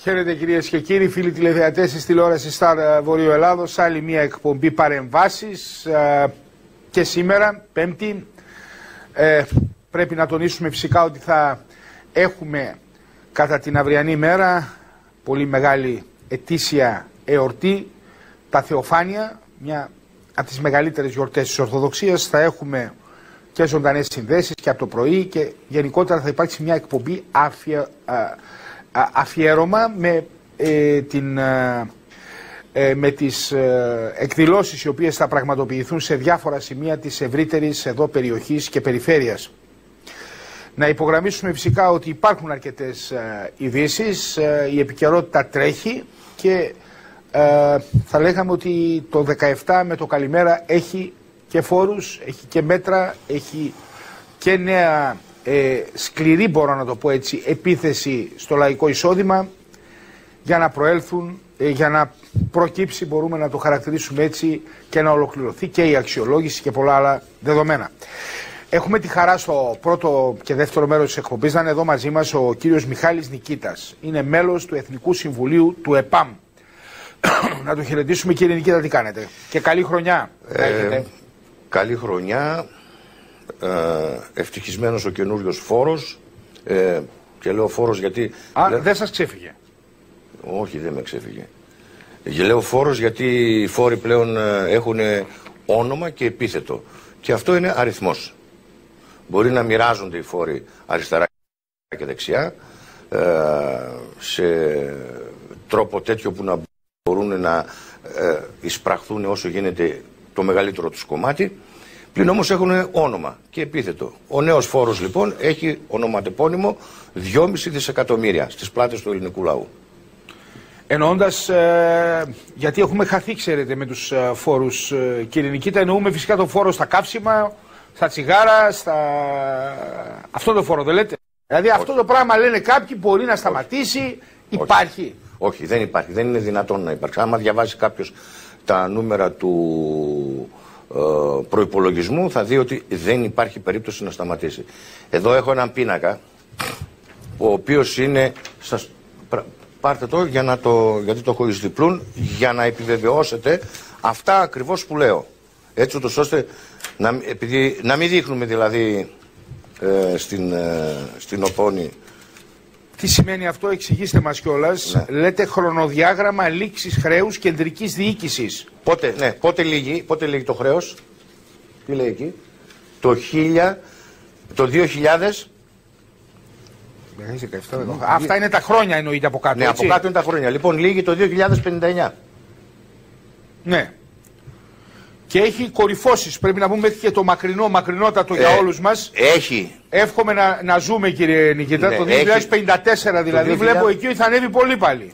Χαίρετε κυρίες και κύριοι, φίλοι τηλεθεατές της τηλεόρασης Star Βορείου Ελλάδος. Άλλη μια εκπομπή παρεμβάσεις και σήμερα, Πέμπτη. Πρέπει να τονίσουμε φυσικά ότι θα έχουμε κατά την αυριανή μέρα πολύ μεγάλη ετήσια εορτή, τα Θεοφάνεια, μια από τις μεγαλύτερες γιορτές της Ορθοδοξίας. Θα έχουμε και ζωντανές συνδέσεις και από το πρωί και γενικότερα θα υπάρξει μια εκπομπή αφιέρωμα με τις εκδηλώσεις οι οποίες θα πραγματοποιηθούν σε διάφορα σημεία της ευρύτερης εδώ περιοχής και περιφέρειας. Να υπογραμμίσουμε φυσικά ότι υπάρχουν αρκετές ειδήσεις, η επικαιρότητα τρέχει και θα λέγαμε ότι το 17 με το καλημέρα έχει και φόρους, έχει και μέτρα, έχει και νέα σκληρή, μπορώ να το πω έτσι, επίθεση στο λαϊκό εισόδημα για να προέλθουν, για να προκύψει, μπορούμε να το χαρακτηρίσουμε έτσι, και να ολοκληρωθεί και η αξιολόγηση και πολλά άλλα δεδομένα. Έχουμε τη χαρά στο πρώτο και δεύτερο μέρος της εκπομπής να είναι εδώ μαζί μας ο κύριος Μιχάλης Νικήτας. Είναι μέλος του Εθνικού Συμβουλίου του ΕΠΑΜ. Να το χαιρετήσουμε, κύριε Νικήτα, τι κάνετε? Και καλή χρονιά. Καλή χρονιά. Ευτυχισμένος ο καινούριος φόρος. Και λέω φόρος γιατί... δεν σας ξέφυγε? Όχι, δεν με ξέφυγε. Λέω φόρος γιατί οι φόροι πλέον έχουν όνομα και επίθετο. Και αυτό είναι αριθμός. Μπορεί να μοιράζονται οι φόροι αριστερά και δεξιά σε τρόπο τέτοιο που να μπορούν να εισπραχθούν όσο γίνεται το μεγαλύτερο τους κομμάτι. Πλην όμως έχουν όνομα και επίθετο. Ο νέος φόρος λοιπόν έχει ονοματεπώνυμο 2,5 δισεκατομμύρια στις πλάτες του ελληνικού λαού. Εννοώντας, γιατί έχουμε χαθεί, ξέρετε, με τους φόρους, κύριε Νικήτα, εννοούμε φυσικά το φόρο στα καύσιμα, στα τσιγάρα, αυτό το φόρο δεν λέτε? Δηλαδή αυτό το πράγμα λένε κάποιοι μπορεί να σταματήσει, υπάρχει? Όχι, δεν υπάρχει, δεν είναι δυνατόν να υπάρξει. Άμα διαβάσει κάποιος τα νούμερα του προϋπολογισμού θα δει ότι δεν υπάρχει περίπτωση να σταματήσει. Εδώ έχω έναν πίνακα, ο οποίος είναι... Πάρτε το, γιατί το έχω εις διπλούν, για να επιβεβαιώσετε αυτά ακριβώς που λέω. Έτσι ούτως ώστε να μην δείχνουμε δηλαδή στην οθόνη. Τι σημαίνει αυτό, εξηγήστε μας κιόλας. Ναι. Λέτε χρονοδιάγραμμα λήξης χρέους κεντρικής διοίκησης. Πότε λύγει το χρέος? Τι λέει εκεί? Το 2000... Αυτά είναι τα χρόνια, εννοείται από κάτω. Ναι, έτσι? από κάτω είναι τα χρόνια. Λοιπόν, λύγει το 2059. Ναι. Και έχει κορυφώσεις, πρέπει να πούμε, μέχρι και το μακρινότατο για όλους μας. Έχει. Εύχομαι να ζούμε, κύριε Νικήτα, ναι, το 2054 δηλαδή, το βλέπω εκεί θα ανέβει πολύ πάλι.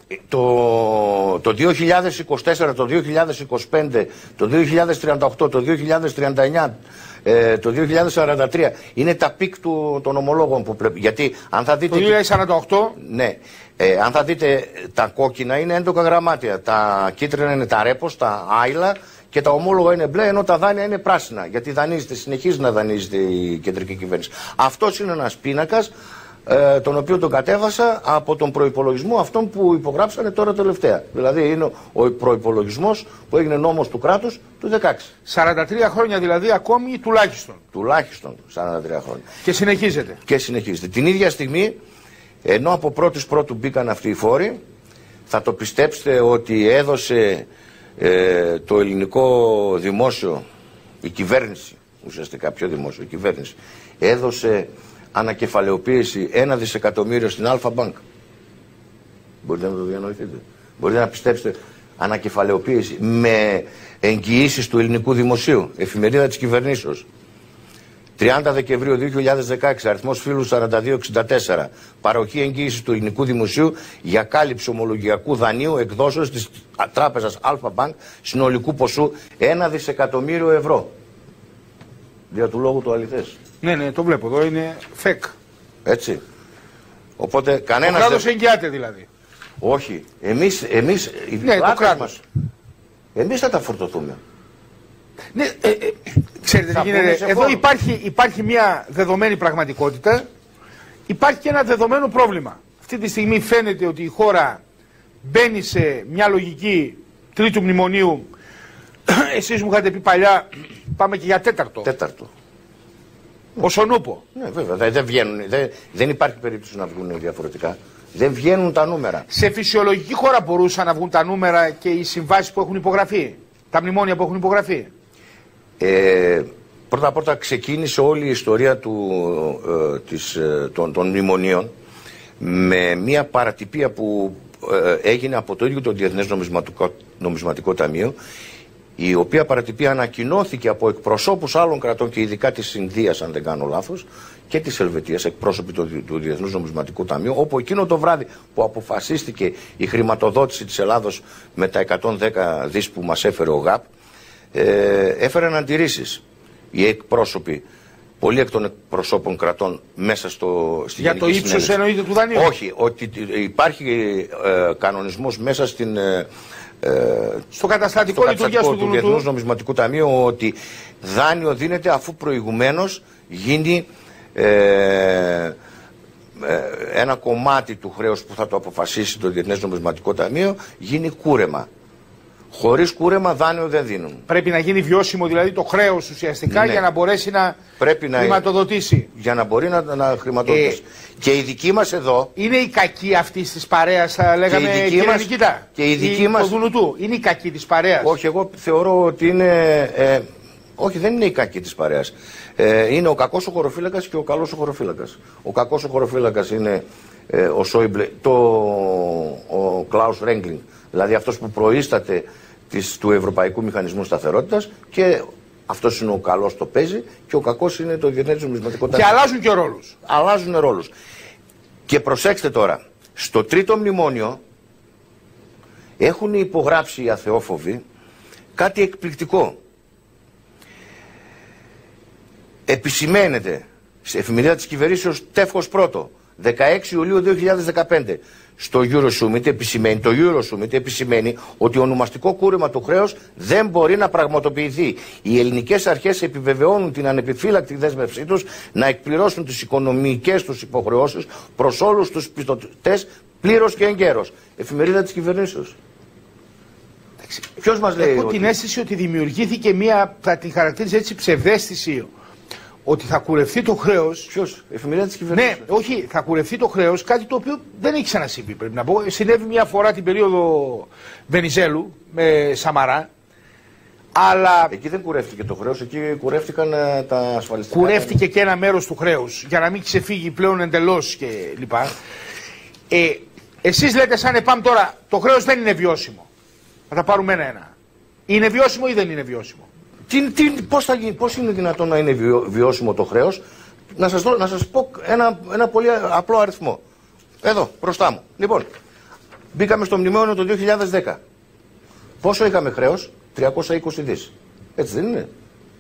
Το 2024, το 2025, το 2038, το 2039, το 2043 είναι τα πικ των ομολόγων που πρέπει. Γιατί αν θα δείτε... Το 2048... Ναι. Αν θα δείτε, τα κόκκινα είναι έντοκα γραμμάτια, τα κίτρινα είναι τα ρέπος, τα άιλα, και τα ομόλογα είναι μπλε, ενώ τα δάνεια είναι πράσινα. Γιατί δανείζεται, συνεχίζει να δανείζεται η κεντρική κυβέρνηση. Αυτός είναι ένας πίνακας, τον οποίο τον κατέβασα από τον προϋπολογισμό αυτόν που υπογράψανε τώρα τελευταία. Δηλαδή είναι ο προϋπολογισμός που έγινε νόμος του κράτους του 2016. 43 χρόνια δηλαδή ακόμη τουλάχιστον. Τουλάχιστον 43 χρόνια. Και συνεχίζεται. Και συνεχίζεται. Την ίδια στιγμή, ενώ από πρώτου μπήκαν αυτοί οι φόροι, θα το πιστέψετε ότι έδωσε το ελληνικό δημόσιο, η κυβέρνηση, ουσιαστικά πιο δημόσιο, η κυβέρνηση, έδωσε ανακεφαλαιοποίηση 1 δισεκατομμύριο στην Αλφα Μπάνκ. Μπορείτε να το διανοηθείτε? Μπορείτε να πιστέψετε, ανακεφαλαιοποίηση με εγγυήσεις του ελληνικού δημοσίου, εφημερίδα της κυβερνήσεως. 30 Δεκεμβρίου 2016, αριθμός φύλου 4264, παροχή εγγύησης του ελληνικού δημοσίου για κάλυψη ομολογιακού δανείου εκδόσεως της τράπεζας Αλφα Μπάνκ συνολικού ποσού 1 δισεκατομμύριο ευρώ. Δια του λόγου το αληθές. Ναι, το βλέπω εδώ, είναι φεκ. Έτσι. Οπότε κανένας... Ο κράτος εγγυάται δηλαδή. Όχι. Εμείς ναι, το κράτος. Εμείς θα τα φορτωθούμε. Ναι, ξέρετε τι γίνεται. Εδώ υπάρχει μια δεδομένη πραγματικότητα, υπάρχει και ένα δεδομένο πρόβλημα. Αυτή τη στιγμή φαίνεται ότι η χώρα μπαίνει σε μια λογική τρίτου μνημονίου. Εσείς μου είχατε πει παλιά, πάμε και για τέταρτο. Τέταρτο. Όσον ούπο. Ναι, βέβαια. Δεν βγαίνουν. Δεν υπάρχει περίπτωση να βγουν διαφορετικά. Δεν βγαίνουν τα νούμερα. Σε φυσιολογική χώρα μπορούσαν να βγουν τα νούμερα και οι συμβάσεις που έχουν υπογραφεί, τα μνημόνια που έχουν υπογραφεί. Πρώτα ξεκίνησε όλη η ιστορία των μνημονίων με μια παρατυπία που έγινε από το ίδιο το Διεθνές Νομισματικό Ταμείο, η οποία παρατυπία ανακοινώθηκε από εκπροσώπους άλλων κρατών και ειδικά της Ινδίας, αν δεν κάνω λάθος, και της Ελβετίας, εκπρόσωποι του Διεθνούς Νομισματικού Ταμείου, όπου εκείνο το βράδυ που αποφασίστηκε η χρηματοδότηση της Ελλάδος με τα 110 δις που μας έφερε ο ΓΑΠ, έφεραν αντιρρήσεις οι εκπρόσωποι, πολλοί εκ των εκπροσώπων κρατών μέσα στη για το ύψος εννοείται του δανείου. Όχι, ότι υπάρχει κανονισμός μέσα στο καταστατικό λειτουργίας του Διεθνούς Νομισματικού Ταμείου, ότι δάνειο δίνεται αφού προηγουμένως γίνει ένα κομμάτι του χρέους που θα το αποφασίσει το Διεθνές Νομισματικό Ταμείο, γίνει κούρεμα. Χωρίς κούρεμα δάνειο δεν δίνουν. Πρέπει να γίνει βιώσιμο δηλαδή το χρέος ουσιαστικά, ναι, για να μπορέσει να χρηματοδοτήσει. Για να μπορεί να χρηματοδοτήσει. Και η δική μας εδώ... Είναι η κακή αυτή της παρέας, θα λέγαμε, κύριε Νικήτα. Και η δική μας... Το Δουνουτού. Είναι η κακή της παρέας. Όχι, εγώ θεωρώ ότι είναι... όχι, δεν είναι η κακή της παρέας. Είναι ο κακός ο χωροφύλακας και ο καλός ο χωροφύλακας. Ο κακός ο χωροφύλακας είναι ο Σόιμπλε, ο Κλάους Ρέγκλινγκ, δηλαδή αυτός που προείσταται του Ευρωπαϊκού Μηχανισμού Σταθερότητας, και αυτός είναι ο καλός, το παίζει, και ο κακός είναι το Διεθνές Νομισματικό Ταμείο. Και αλλάζουν και ρόλους. Αλλάζουν ρόλους. Και προσέξτε τώρα, στο τρίτο μνημόνιο έχουν υπογράψει οι αθεόφοβοι κάτι εκπληκτικό. Επισημαίνεται σε εφημερίδα της κυβερνήσεως τεύχος πρώτο, 16 Ιουλίου 2015, στο Eurosummit επισημαίνει ότι το ονομαστικό κούρεμα του χρέους δεν μπορεί να πραγματοποιηθεί. Οι ελληνικές αρχές επιβεβαιώνουν την ανεπιφύλακτη δέσμευσή τους να εκπληρώσουν τις οικονομικές τους υποχρεώσεις προς όλους τους πιστωτές πλήρως και εγκαίρως. Εφημερίδα της κυβερνήσεως. Ποιος μας λέει? Έχω την αίσθηση ότι δημιουργήθηκε μια, θα την χαρακτήριζε έτσι, ψευδαίσθηση ότι θα κουρευτεί το χρέος. Ποιος? Εφημερίδα της κυβερνήσεως. Ναι, όχι, θα κουρευτεί το χρέος, κάτι το οποίο δεν έχει ξανασυμβεί, πρέπει να πω. Συνέβη μια φορά την περίοδο Βενιζέλου με Σαμαρά. Αλλά εκεί δεν κουρεύτηκε το χρέος, εκεί κουρεύτηκαν τα ασφαλιστικά. Κουρεύτηκε και ένα μέρος του χρέους, για να μην ξεφύγει πλέον εντελώς και λοιπά. Εσείς λέτε σαν ΕΠΑΜ τώρα, το χρέος δεν είναι βιώσιμο. Θα τα πάρουμε ένα-ένα. Είναι βιώσιμο ή δεν είναι βιώσιμο? Πώς είναι δυνατόν να είναι βιώσιμο το χρέος? Να σας πω ένα πολύ απλό αριθμό. Εδώ, μπροστά μου. Λοιπόν, μπήκαμε στο μνημόνιο το 2010. Πόσο είχαμε χρέος? 320 δις. Έτσι δεν είναι?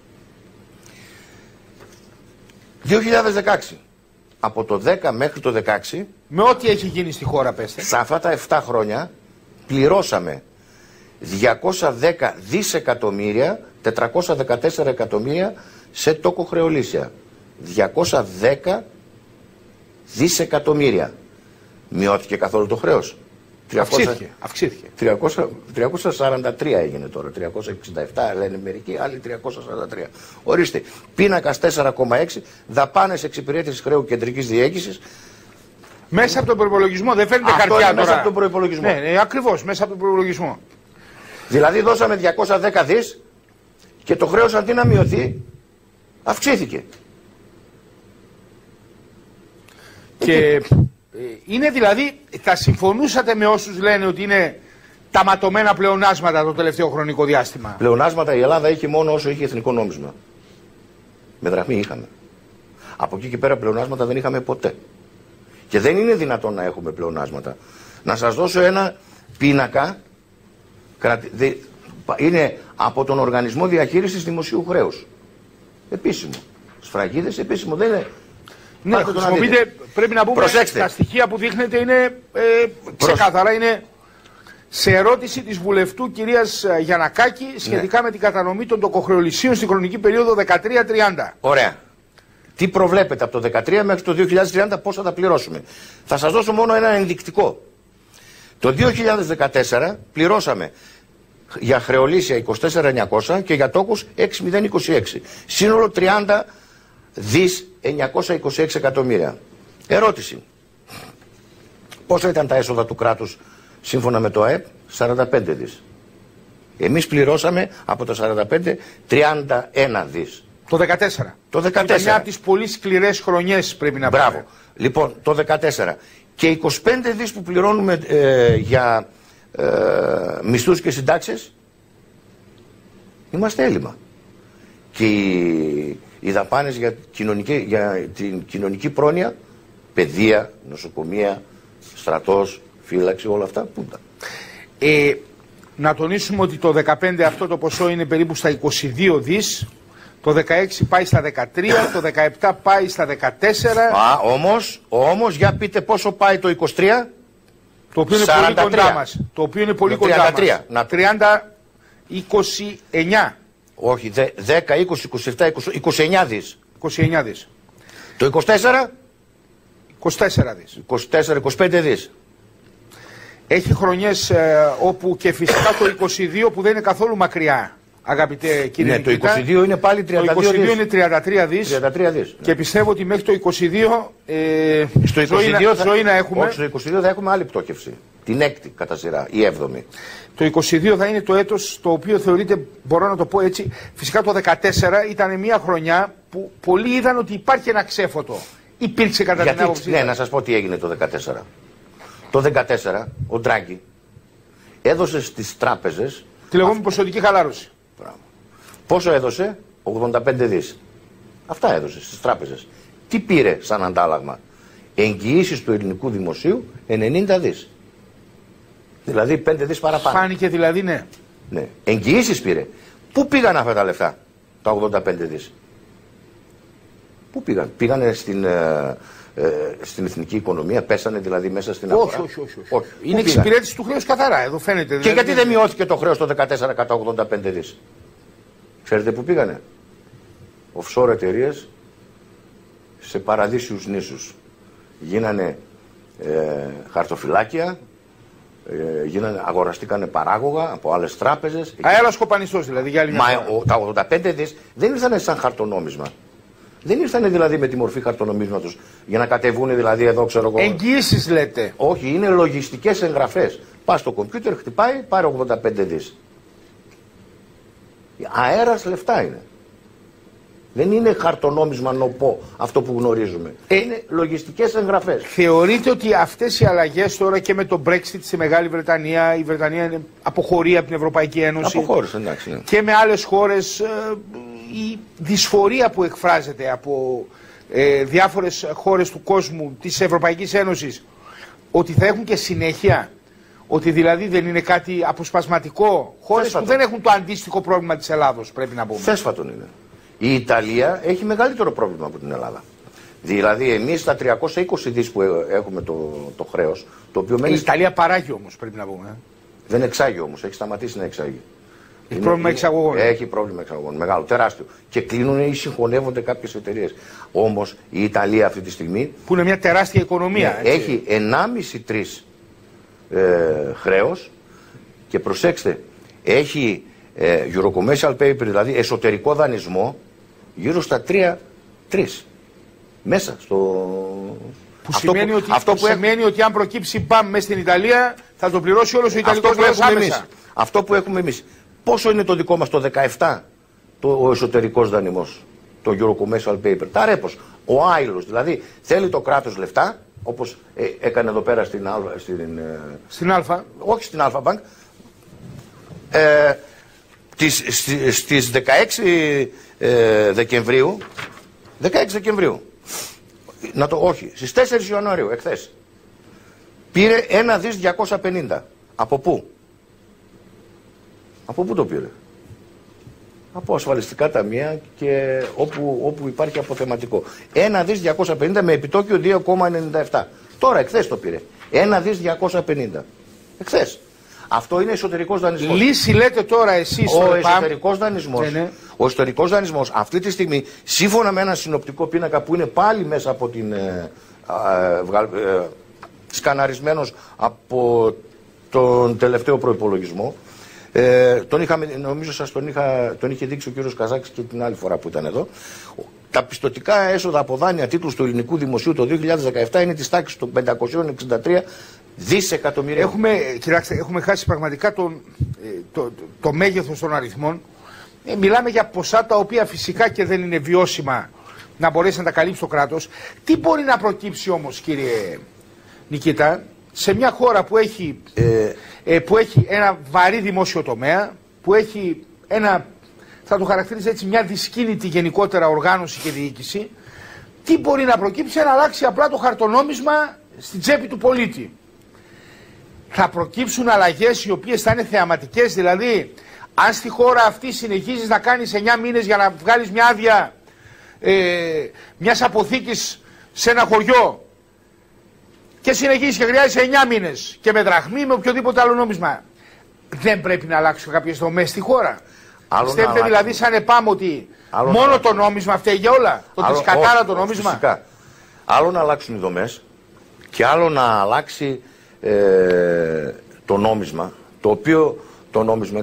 2016. Από το 10 μέχρι το 16. Με ό,τι έχει γίνει στη χώρα, πέστε. Σε αυτά τα 7 χρόνια πληρώσαμε 210 δισεκατομμύρια, 414 εκατομμύρια σε τόκοχρεωλήσια. 210 δισεκατομμύρια. Μειώθηκε καθόλου το χρέος? Αυξήθηκε. 343 έγινε τώρα. 367 λένε μερικοί, άλλοι 343. Ορίστε, πίνακας 4,6, δαπάνες εξυπηρέτησης χρέου κεντρικής διοίκησης. Μέσα από τον προϋπολογισμό, δεν φαίνεται χαρτιά τώρα. Μέσα από τον προϋπολογισμό. Ναι, ακριβώς, μέσα από τον προϋπολογισμό. Δηλαδή δώσαμε 210 δις και το χρέος αντί να μειωθεί, αυξήθηκε. Και είναι δηλαδή, θα συμφωνούσατε με όσους λένε ότι είναι τα ματωμένα πλεονάσματα το τελευταίο χρονικό διάστημα? Πλεονάσματα η Ελλάδα είχε μόνο όσο είχε εθνικό νόμισμα. Με δραχμή είχαμε. Από εκεί και πέρα πλεονάσματα δεν είχαμε ποτέ. Και δεν είναι δυνατόν να έχουμε πλεονάσματα. Να σας δώσω ένα πίνακα. Είναι από τον Οργανισμό Διαχείρισης Δημοσίου Χρέους. Επίσημο. Σφραγίδες, επίσημο. Δεν είναι. Ναι, χρησιμοποιείτε, πρέπει να πούμε, προσέξτε. Τα στοιχεία που δείχνετε είναι ξεκάθαρα. Είναι σε ερώτηση της βουλευτού κυρίας Γιαννακάκη σχετικά με την κατανομή των τοκοχρεωλησίων στη χρονική περίοδο 13-30. Ωραία. Τι προβλέπετε από το 2013 μέχρι το 2030, πώς θα τα πληρώσουμε? Θα σας δώσω μόνο ένα ενδεικτικό. Το 2014 πληρώσαμε για χρεολύσια 24.900 και για τόκους 6.026. Σύνολο 30 δις 926 εκατομμύρια. Ερώτηση. Πόσα ήταν τα έσοδα του κράτους σύμφωνα με το ΑΕΠ? 45 δις. Εμείς πληρώσαμε από τα 45 31 δις. Το 14. Το 14. Ήταν μια από τις πολύ σκληρές χρονιές, πρέπει να πούμε. Μπράβο. Λοιπόν, το 14. Και 25 δις που πληρώνουμε για μισθούς και συντάξεις, είμαστε έλλειμμα. Και οι δαπάνες για την κοινωνική πρόνοια, παιδεία, νοσοκομεία, στρατός, φύλαξη, όλα αυτά, πού ήταν? Να τονίσουμε ότι το 15 αυτό το ποσό είναι περίπου στα 22 δις, το 16 πάει στα 13, το 17 πάει στα 14. Όμως, για πείτε πόσο πάει το 23. Το οποίο είναι 43. Πολύ κοντά μας. Το οποίο είναι πολύ κοντά μας. 30-29. Όχι, 10, 20, 27, 29 δις. 29 δις. Το 24. 24 δις. 24-25 δις. Έχει χρονιές όπου και φυσικά το 22 που δεν είναι καθόλου μακριά, αγαπητέ κύριε Νικήτα. Το 22 είναι πάλι 32 δις. Το 22 δις. είναι 33 δις. 33 δις. Και πιστεύω ότι μέχρι το 22 στο 22 ζωή να έχουμε. Όχι, στο 22 θα έχουμε άλλη πτώχευση. Την έκτη κατά σειρά, η 7η. Το 22 θα είναι το έτος το οποίο θεωρείται, μπορώ να το πω έτσι, φυσικά το 14 ήταν μια χρονιά που πολλοί είδαν ότι υπάρχει ένα ξέφωτο. Υπήρξε κατά την άποψη. Ναι, να σας πω τι έγινε το 14. Το 14 ο Ντράγκη έδωσε στις τράπεζες τη λεγόμενη ποσοτική χαλάρωση. Πόσο έδωσε? 85 δις. Αυτά έδωσε στις τράπεζες. Τι πήρε σαν αντάλλαγμα? Εγγυήσεις του ελληνικού δημοσίου 90 δις. Δηλαδή 5 δις παραπάνω. Φάνηκε δηλαδή, ναι. Ναι. Εγγυήσεις πήρε. Πού πήγαν αυτά τα λεφτά, τα 85 δις? Πού πήγαν? Πήγανε στην εθνική οικονομία, πέσανε δηλαδή μέσα στην αγορά? Όχι. Είναι εξυπηρέτηση του χρέους καθαρά, εδώ φαίνεται. Και γιατί δεν μειώθηκε το χρέος το 14 κατά 85 δις? Ξέρετε πού πήγανε? Offshore εταιρείες σε παραδείσιους νήσους. Γίνανε χαρτοφυλάκια, αγοραστήκανε παράγωγα από άλλες τράπεζες. Αέρας κοπανιστός δηλαδή για άλλη μια φορά. Τα 85 δις δεν ήρθανε σαν χαρτονόμισμα. Δεν ήρθανε δηλαδή με τη μορφή χαρτονομίσματος για να κατεβούνε δηλαδή εδώ, ξέρω εγώ. Εγγύησεις λέτε? Όχι, είναι λογιστικές εγγραφές. Πας στο κομπιούτερ, χτυπάει, πάρε 85 δις. Αέρας λεφτά είναι. Δεν είναι χαρτονόμισμα νοπό αυτό που γνωρίζουμε. Είναι λογιστικές εγγραφές. Θεωρείτε ότι αυτές οι αλλαγές τώρα και με το Brexit στη Μεγάλη Βρετανία, η Βρετανία είναι αποχωρεί από την Ευρωπαϊκή Ένωση. Αποχώρησε, εντάξει. Ναι. Και με άλλες χώρες η δυσφορία που εκφράζεται από διάφορες χώρες του κόσμου της Ευρωπαϊκής Ένωσης ότι θα έχουν και συνέχεια, ότι δηλαδή δεν είναι κάτι αποσπασματικό, χώρες που δεν έχουν το αντίστοιχο πρόβλημα της Ελλάδος, πρέπει να πούμε. Θέσφατον είναι. Η Ιταλία έχει μεγαλύτερο πρόβλημα από την Ελλάδα. Δηλαδή εμείς τα 320 δις που έχουμε το χρέος, το οποίο μένει... Η Ιταλία παράγει όμως, πρέπει να πούμε. Δεν εξάγει όμως, έχει σταματήσει να εξάγει. Έχει πρόβλημα εξαγωγών. Έχει πρόβλημα εξαγωγών, μεγάλο, τεράστιο. Και κλείνουν ή συγχωνεύονται κάποιες εταιρείες. Όμως η Ιταλία αυτή τη στιγμή... Που είναι μια τεράστια οικονομία. Ναι, έχει 1,5-3 χρέος και προσέξτε, έχει Eurocommercial paper, δηλαδή εσωτερικό δανεισμό, γύρω στα 3 μέσα στο... Που σημαίνει ότι αν προκύψει μπαμ μέσα στην Ιταλία θα το πληρώσει όλος ο Ιταλικός λαός άμεσα. Αυτό που έχουμε εμείς. Πόσο είναι το δικό μας το 17 ο εσωτερικός δανεισμός, το Eurocommercial paper, τα ρέπος, ο άειλος, δηλαδή θέλει το κράτος λεφτά, όπως έκανε εδώ πέρα στην Αλφα. Όχι στην Αλφα Bank, στις 16 Δεκεμβρίου, όχι, στις 4 Ιανουαρίου, εχθές, πήρε 1 δις 250. Από πού? Από πού το πήρε? Από ασφαλιστικά ταμεία και όπου υπάρχει αποθεματικό. 1 δις 250 με επιτόκιο 2,97. Τώρα, εχθές το πήρε. 1 δις 250. Εχθές. Αυτό είναι εσωτερικός δανεισμός. Λύση λέτε τώρα εσείς? Ο εσωτερικός δανεισμός αυτή τη στιγμή, σύμφωνα με ένα συνοπτικό πίνακα που είναι πάλι μέσα από την σκαναρισμένος από τον τελευταίο προϋπολογισμό. Νομίζω τον είχε δείξει ο κύριος Καζάκης και την άλλη φορά που ήταν εδώ. Τα πιστωτικά έσοδα από δάνεια τίτλους του ελληνικού δημοσίου το 2017 είναι της τάξης των 563 δισεκατομμυρίων. Έχουμε χάσει πραγματικά το μέγεθος των αριθμών. Μιλάμε για ποσά τα οποία φυσικά και δεν είναι βιώσιμα να μπορέσει να τα καλύψει το κράτος. Τι μπορεί να προκύψει όμως, κύριε Νικήτα, σε μια χώρα που έχει ένα βαρύ δημόσιο τομέα, που έχει θα το χαρακτηρίζει έτσι, μια δυσκίνητη γενικότερα οργάνωση και διοίκηση, τι μπορεί να προκύψει να αλλάξει απλά το χαρτονόμισμα στην τσέπη του πολίτη? Θα προκύψουν αλλαγές οι οποίες θα είναι θεαματικές, δηλαδή αν στη χώρα αυτή συνεχίζεις να κάνεις 9 μήνες για να βγάλεις μια άδεια μιας αποθήκης σε ένα χωριό και συνεχίζεις και χρειάζεσαι 9 μήνες και με δραχμή με οποιοδήποτε άλλο νόμισμα, δεν πρέπει να αλλάξουν κάποιες δομές στη χώρα? Πιστεύετε δηλαδή σαν ΕΠΑΜ ότι μόνο το νόμισμα φταίει για όλα? Το τρισκατάρα το νόμισμα? Φυσικά. Άλλο να αλλάξουν οι δομές και άλλο να αλλάξει το νόμισμα, το οποίο το νόμισμα,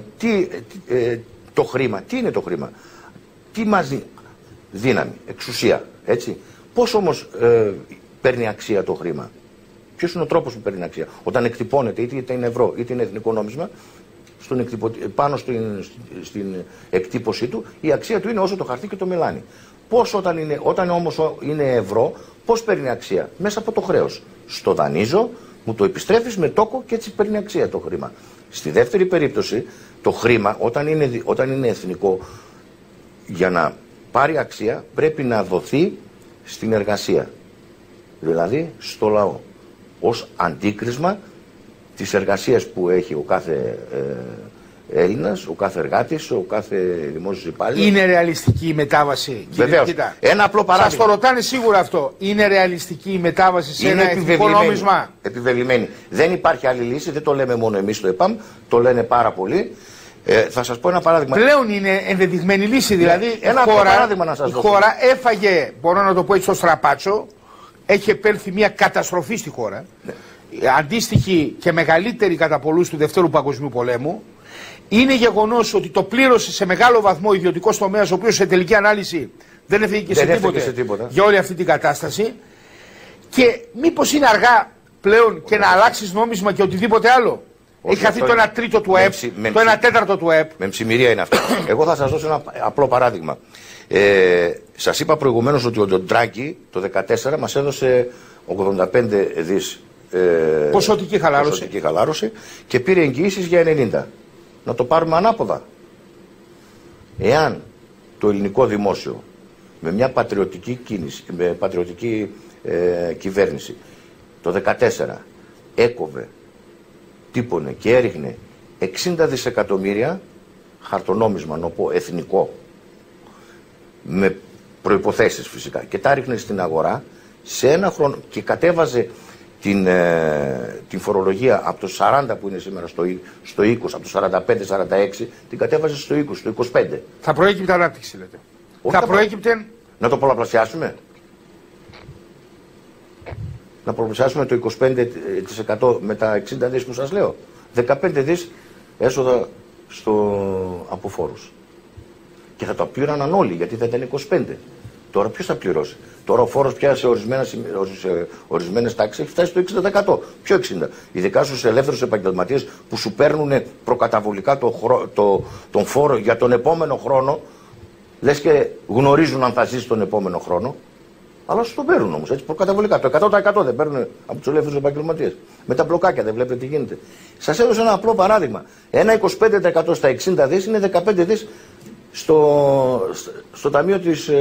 το χρήμα, τι είναι το χρήμα? Τι μας δίνει? Δύναμη, εξουσία, έτσι. Πώς όμως παίρνει αξία το χρήμα? Ποιος είναι ο τρόπος που παίρνει αξία? Όταν εκτυπώνεται, είτε είναι ευρώ είτε είναι εθνικό νόμισμα, πάνω στην εκτύπωσή του, η αξία του είναι όσο το χαρτί και το μελάνι. Πώς όταν όμως είναι ευρώ, πώς παίρνει αξία? Μέσα από το χρέος. Στο δανείζω, μου το επιστρέφεις με τόκο και έτσι παίρνει αξία το χρήμα. Στη δεύτερη περίπτωση, το χρήμα όταν είναι εθνικό, για να πάρει αξία πρέπει να δοθεί στην εργασία. Δηλαδή στο λαό. Ως αντίκρισμα της εργασίας που έχει ο κάθε Έλληνας, ο κάθε εργάτης, ο κάθε δημόσιος υπάλληλος. Είναι ρεαλιστική η μετάβαση? Βεβαίως. Ένα απλό παράδειγμα. Σας το ρωτάνε σίγουρα αυτό. Είναι ρεαλιστική η μετάβαση σε ένα εθνικό νόμισμα? Επιβεβλημένη. Δεν υπάρχει άλλη λύση, δεν το λέμε μόνο εμείς στο ΕΠΑΜ, το λένε πάρα πολλοί. Θα σας πω ένα παράδειγμα. Πλέον είναι ενδεδειγμένη λύση. Δηλαδή η χώρα έφαγε, μπορώ να το πω έτσι, στο στραπάτσο. Έχει επέλθει μια καταστροφή στη χώρα. Ναι. Αντίστοιχη και μεγαλύτερη κατά πολλούς του Δευτέρου Παγκοσμίου Πολέμου. Είναι γεγονός ότι το πλήρωσε σε μεγάλο βαθμό ο ιδιωτικός τομέας, ο οποίος σε τελική ανάλυση δεν έφυγε και σε τίποτα για όλη αυτή την κατάσταση. Και μήπως είναι αργά πλέον και να αλλάξεις νόμισμα και οτιδήποτε άλλο? Έχει χαθεί το 1 τρίτο του ΕΠ, το 1 τέταρτο του ΕΠ. Με ψημυρία είναι αυτό. Εγώ θα σας δώσω ένα απλό παράδειγμα. Σας είπα προηγουμένως ότι ο Ντοντράγκη το 2014 μας έδωσε 85 δις ποσοτική χαλάρωση και πήρε εγγυήσεις για 90. Να το πάρουμε ανάποδα. Εάν το ελληνικό δημόσιο με μια πατριωτική κίνηση, με πατριωτική κυβέρνηση το 2014 έκοβε, τύπωνε και έριχνε 60 δισεκατομμύρια χαρτονόμισμα, να πω εθνικό, με προϋποθέσεις φυσικά, και τα ρίχνε στην αγορά σε ένα χρόνο και κατέβαζε την φορολογία από το 40 που είναι σήμερα στο 20, από το 45-46, την κατέβαζε στο 20, στο 25. Θα προέκυπτε ανάπτυξη, λέτε? Θα προέκυπτε... Να το πολλαπλασιάσουμε. Να πολλαπλασιάσουμε το 25% με τα 60 δις που σας λέω. 15 δις έσοδα από φόρους. Και θα τα πλήρωναν όλοι, γιατί θα ήταν 25. Τώρα ποιος θα πληρώσει? Τώρα ο φόρος πια σε ορισμένες τάξεις έχει φτάσει στο 60%. Ποιο 60%? Ειδικά στους ελεύθερους επαγγελματίες που σου παίρνουν προκαταβολικά τον φόρο για τον επόμενο χρόνο, λες και γνωρίζουν αν θα ζήσει τον επόμενο χρόνο, αλλά σου το παίρνουν όμως έτσι προκαταβολικά. Το 100% δεν παίρνουν από τους ελεύθερους επαγγελματίες. Με τα μπλοκάκια δεν βλέπετε τι γίνεται. Σας έδωσα ένα απλό παράδειγμα. Ένα 25% στα 60 δις είναι 15 δις στο ταμείο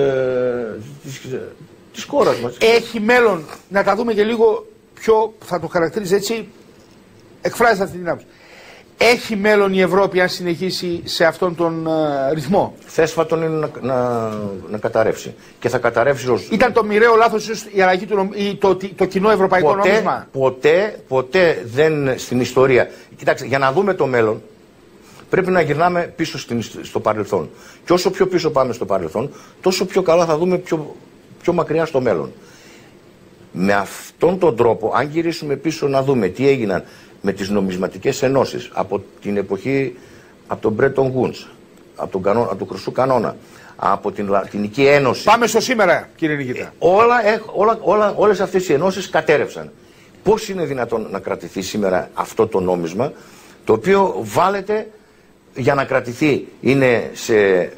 της χώρας μας. Έχει μέλλον, να τα δούμε και λίγο πιο, θα το χαρακτηρίζει έτσι, εκφράζεται αυτή την άποψη. Έχει μέλλον η Ευρώπη αν συνεχίσει σε αυτόν τον ρυθμό? Θέσφατον είναι να καταρρεύσει. Και θα καταρρεύσει ως... Ήταν το μοιραίο λάθος η αλλαγή το κοινό ευρωπαϊκό νόμισμα? Ποτέ δεν στην ιστορία. Κοιτάξτε, για να δούμε το μέλλον, πρέπει να γυρνάμε πίσω στο παρελθόν. Και όσο πιο πίσω πάμε στο παρελθόν, τόσο πιο καλά θα δούμε πιο μακριά στο μέλλον. Με αυτόν τον τρόπο, αν γυρίσουμε πίσω να δούμε τι έγιναν με τις νομισματικές ενώσεις από την εποχή, από τον Bretton Woods, από τον Χρυσού Κανόνα, από την Λατινική Ένωση. Πάμε στο σήμερα, κύριε Νικήτα. Όλες αυτές οι ενώσεις κατέρευσαν. Πώς είναι δυνατόν να κρατηθεί σήμερα αυτό το νόμισμα, το οποίο βάλετε για να κρατηθεί, είναι σε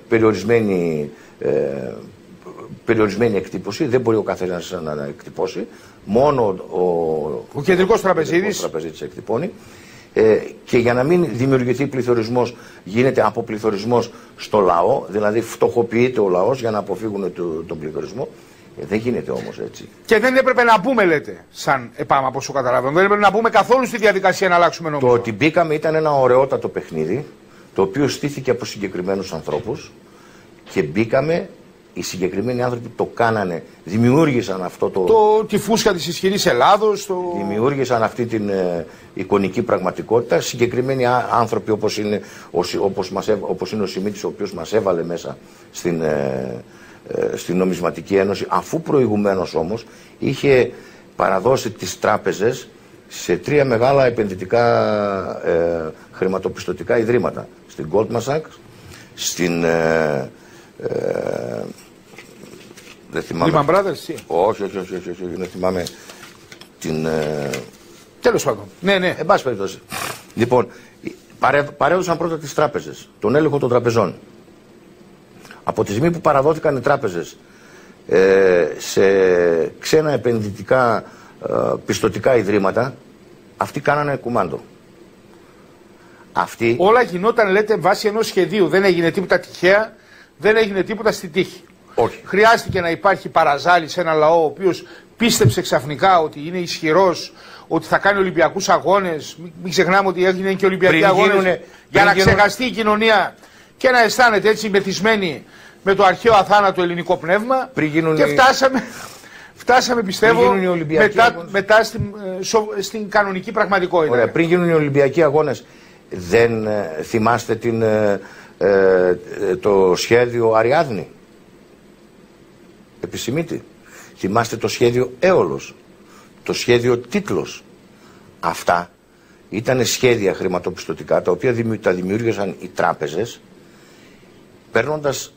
περιορισμένη εκτύπωση, δεν μπορεί ο καθένας να εκτυπώσει, μόνο ο κεντρικός τραπεζίτης εκτυπώνει. Και για να μην δημιουργηθεί πληθωρισμός, γίνεται αποπληθωρισμός στο λαό, δηλαδή φτωχοποιείται ο λαός για να αποφύγουν τον πληθωρισμό. Δεν γίνεται όμως έτσι. Και δεν έπρεπε να μπούμε, λέτε, σαν ΕΠΑΜ, από όσο καταλαβαίνω. Δεν έπρεπε να μπούμε καθόλου στη διαδικασία να αλλάξουμε νόμισμα. Το ότι μπήκαμε ήταν ένα ωραιότατο παιχνίδι, το οποίο στήθηκε από συγκεκριμένους ανθρώπους και μπήκαμε. Οι συγκεκριμένοι άνθρωποι το κάνανε, δημιούργησαν αυτό τη φούσκα της ισχυρής Ελλάδος. Δημιούργησαν αυτή την εικονική πραγματικότητα. Συγκεκριμένοι άνθρωποι όπως είναι ο Σιμίτης, ο οποίος μας έβαλε μέσα στην Νομισματική Ένωση, αφού προηγουμένως όμως είχε παραδώσει τις τράπεζες σε 3 μεγάλα επενδυτικά χρηματοπιστωτικά ιδρύματα. Στην Goldman Sachs, στην... δεν θυμάμαι. Lehman Brothers, όχι, δεν θυμάμαι την... Τέλος πάντων. Ναι. Εν πάση περιπτώσει. Λοιπόν, παρέδωσαν πρώτα τις τράπεζες, τον έλεγχο των τραπεζών. Από τη στιγμή που παραδόθηκαν οι τράπεζες σε ξένα επενδυτικά πιστωτικά ιδρύματα, αυτοί κάνανε κουμάντο. Όλα γινόταν, λέτε, βάσει ενός σχεδίου. Δεν έγινε τίποτα τυχαία, δεν έγινε τίποτα στη τύχη. Όχι. Χρειάστηκε να υπάρχει παραζάλη σε ένα λαό ο οποίος πίστεψε ξαφνικά ότι είναι ισχυρός, ότι θα κάνει Ολυμπιακούς αγώνες. Μην ξεχνάμε ότι έγινε και Ολυμπιακοί αγώνες για να ξεχαστεί η κοινωνία και να αισθάνεται έτσι μεθυσμένη με το αρχαίο αθάνατο ελληνικό πνεύμα. Και φτάσαμε, πιστεύω, μετά στην κανονική πραγματικότητα. Ωραία, πριν γίνουν οι Ολυμπιακοί αγώνες, δεν θυμάστε το σχέδιο Αριάδνη? Επισημίτη. Θυμάστε το σχέδιο Έολος, το σχέδιο Τίτλος. Αυτά ήταν σχέδια χρηματοπιστωτικά τα οποία τα δημιούργησαν οι τράπεζες παίρνοντας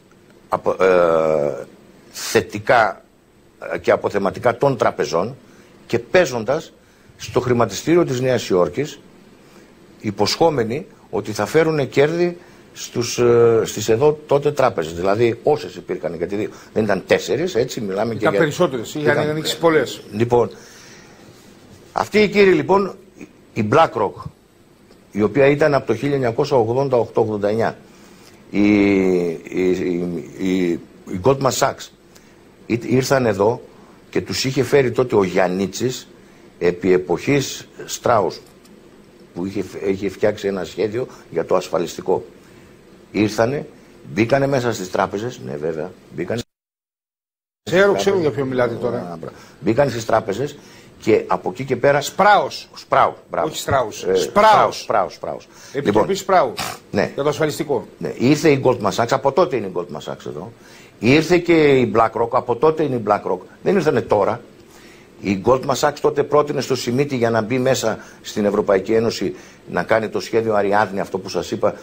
θετικά και αποθεματικά των τραπεζών και παίζοντας στο χρηματιστήριο της Νέας Υόρκης, υποσχόμενοι ότι θα φέρουν κέρδη στις εδώ τότε τράπεζες. Δηλαδή όσες υπήρχαν, γιατί δεν ήταν 4, έτσι μιλάμε και για... Περισσότερες, είχαν ανοίξει πολλές. Λοιπόν, αυτοί οι κύριοι λοιπόν, η BlackRock, η οποία ήταν από το 1988-89, η Goldman Sachs, ήρθαν εδώ και τους είχε φέρει τότε ο Γιαννίτσης επί εποχής Στράους, που είχε φτιάξει ένα σχέδιο για το ασφαλιστικό. Ήρθανε, μπήκανε μέσα στις τράπεζες, ναι βέβαια, μπήκανε... Ξέρω για ποιο μιλάτε τώρα. Μπήκανε στις τράπεζες και από εκεί και πέρα... Σπράους, μπράβο. Όχι Στράους. Σπράους. Επιτροπή Σπράου, ναι. Για το ασφαλιστικό. Ναι. Ήρθε η Goldman Sachs, από τότε είναι η Goldman Sachs εδώ. Ήρθε και η BlackRock, από τότε είναι η BlackRock. Δεν ήρθανε τώρα. Η Goldman Sachs τότε πρότεινε στο Σιμίτη για να μπει μέσα στην Ευρωπαϊκή Ένωση να κάνει το σχέδιο Αριάδνη, αυτό που σας είπα,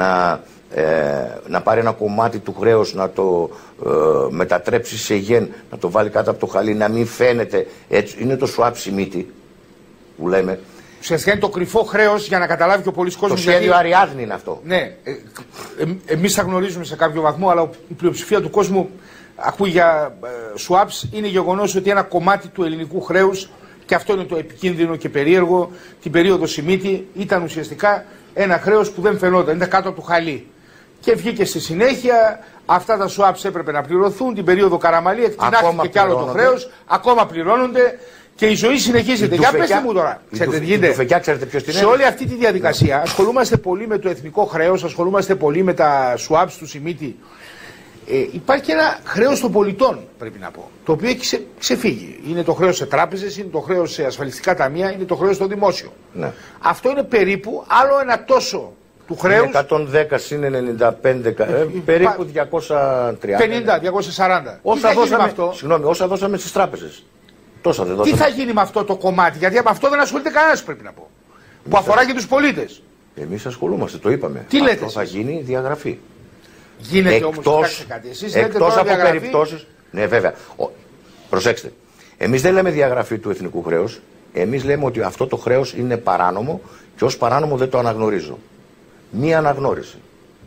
να πάρει ένα κομμάτι του χρέους, να το μετατρέψει σε γεν, να το βάλει κάτω από το χαλί, να μην φαίνεται έτσι. Είναι το swap Σιμίτη που λέμε. Ουσιαστικά είναι το κρυφό χρέος για να καταλάβει και ο πολύς κόσμος. Το σχέδιο Αριάδνη είναι αυτό. Ναι. Εμείς τα γνωρίζουμε σε κάποιο βαθμό, αλλά η πλειοψηφία του κόσμου ακούει για swaps. Είναι γεγονός ότι ένα κομμάτι του ελληνικού χρέους, και αυτό είναι το επικίνδυνο και περίεργο, την περίοδο Σιμίτη ήταν ουσιαστικά ένα χρέος που δεν φαινόταν, ήταν κάτω από το χαλί. Και βγήκε στη συνέχεια, αυτά τα swaps έπρεπε να πληρωθούν, την περίοδο Καραμαλή εκτινάχθηκε κι άλλο το χρέος, ακόμα πληρώνονται και η ζωή συνεχίζεται. Για πέστε μου τώρα, ξέρετε τι γίνεται. Σε όλη αυτή τη διαδικασία ασχολούμαστε πολύ με το εθνικό χρέος, ασχολούμαστε πολύ με τα swaps του Σιμίτη. Υπάρχει και ένα χρέος των πολιτών, πρέπει να πω, το οποίο έχει ξεφύγει. Είναι το χρέος σε τράπεζες, είναι το χρέος σε ασφαλιστικά ταμεία, είναι το χρέος στο δημόσιο. Ναι. Αυτό είναι περίπου άλλο ένα τόσο του χρέους. 110 συν 95, περίπου 230. 50, 240. Όσα δώσαμε στις τράπεζες. Τόσα δεν δώσαμε. Τι θα γίνει με αυτό το κομμάτι, γιατί με αυτό δεν ασχολείται κανένας, πρέπει να πω. που αφορά και τους πολίτες. Εμείς ασχολούμαστε, το είπαμε. Τι λέτε αυτό θα γίνει διαγραφή. Γίνεται όμως, κοιτάξτε κάτι. Εσείς λέτε εκτός τώρα από διαγραφή... περιπτώσεις. Ναι, βέβαια. Προσέξτε. Εμείς δεν λέμε διαγραφή του εθνικού χρέους. Εμείς λέμε ότι αυτό το χρέος είναι παράνομο και ως παράνομο δεν το αναγνωρίζω. Μία αναγνώριση.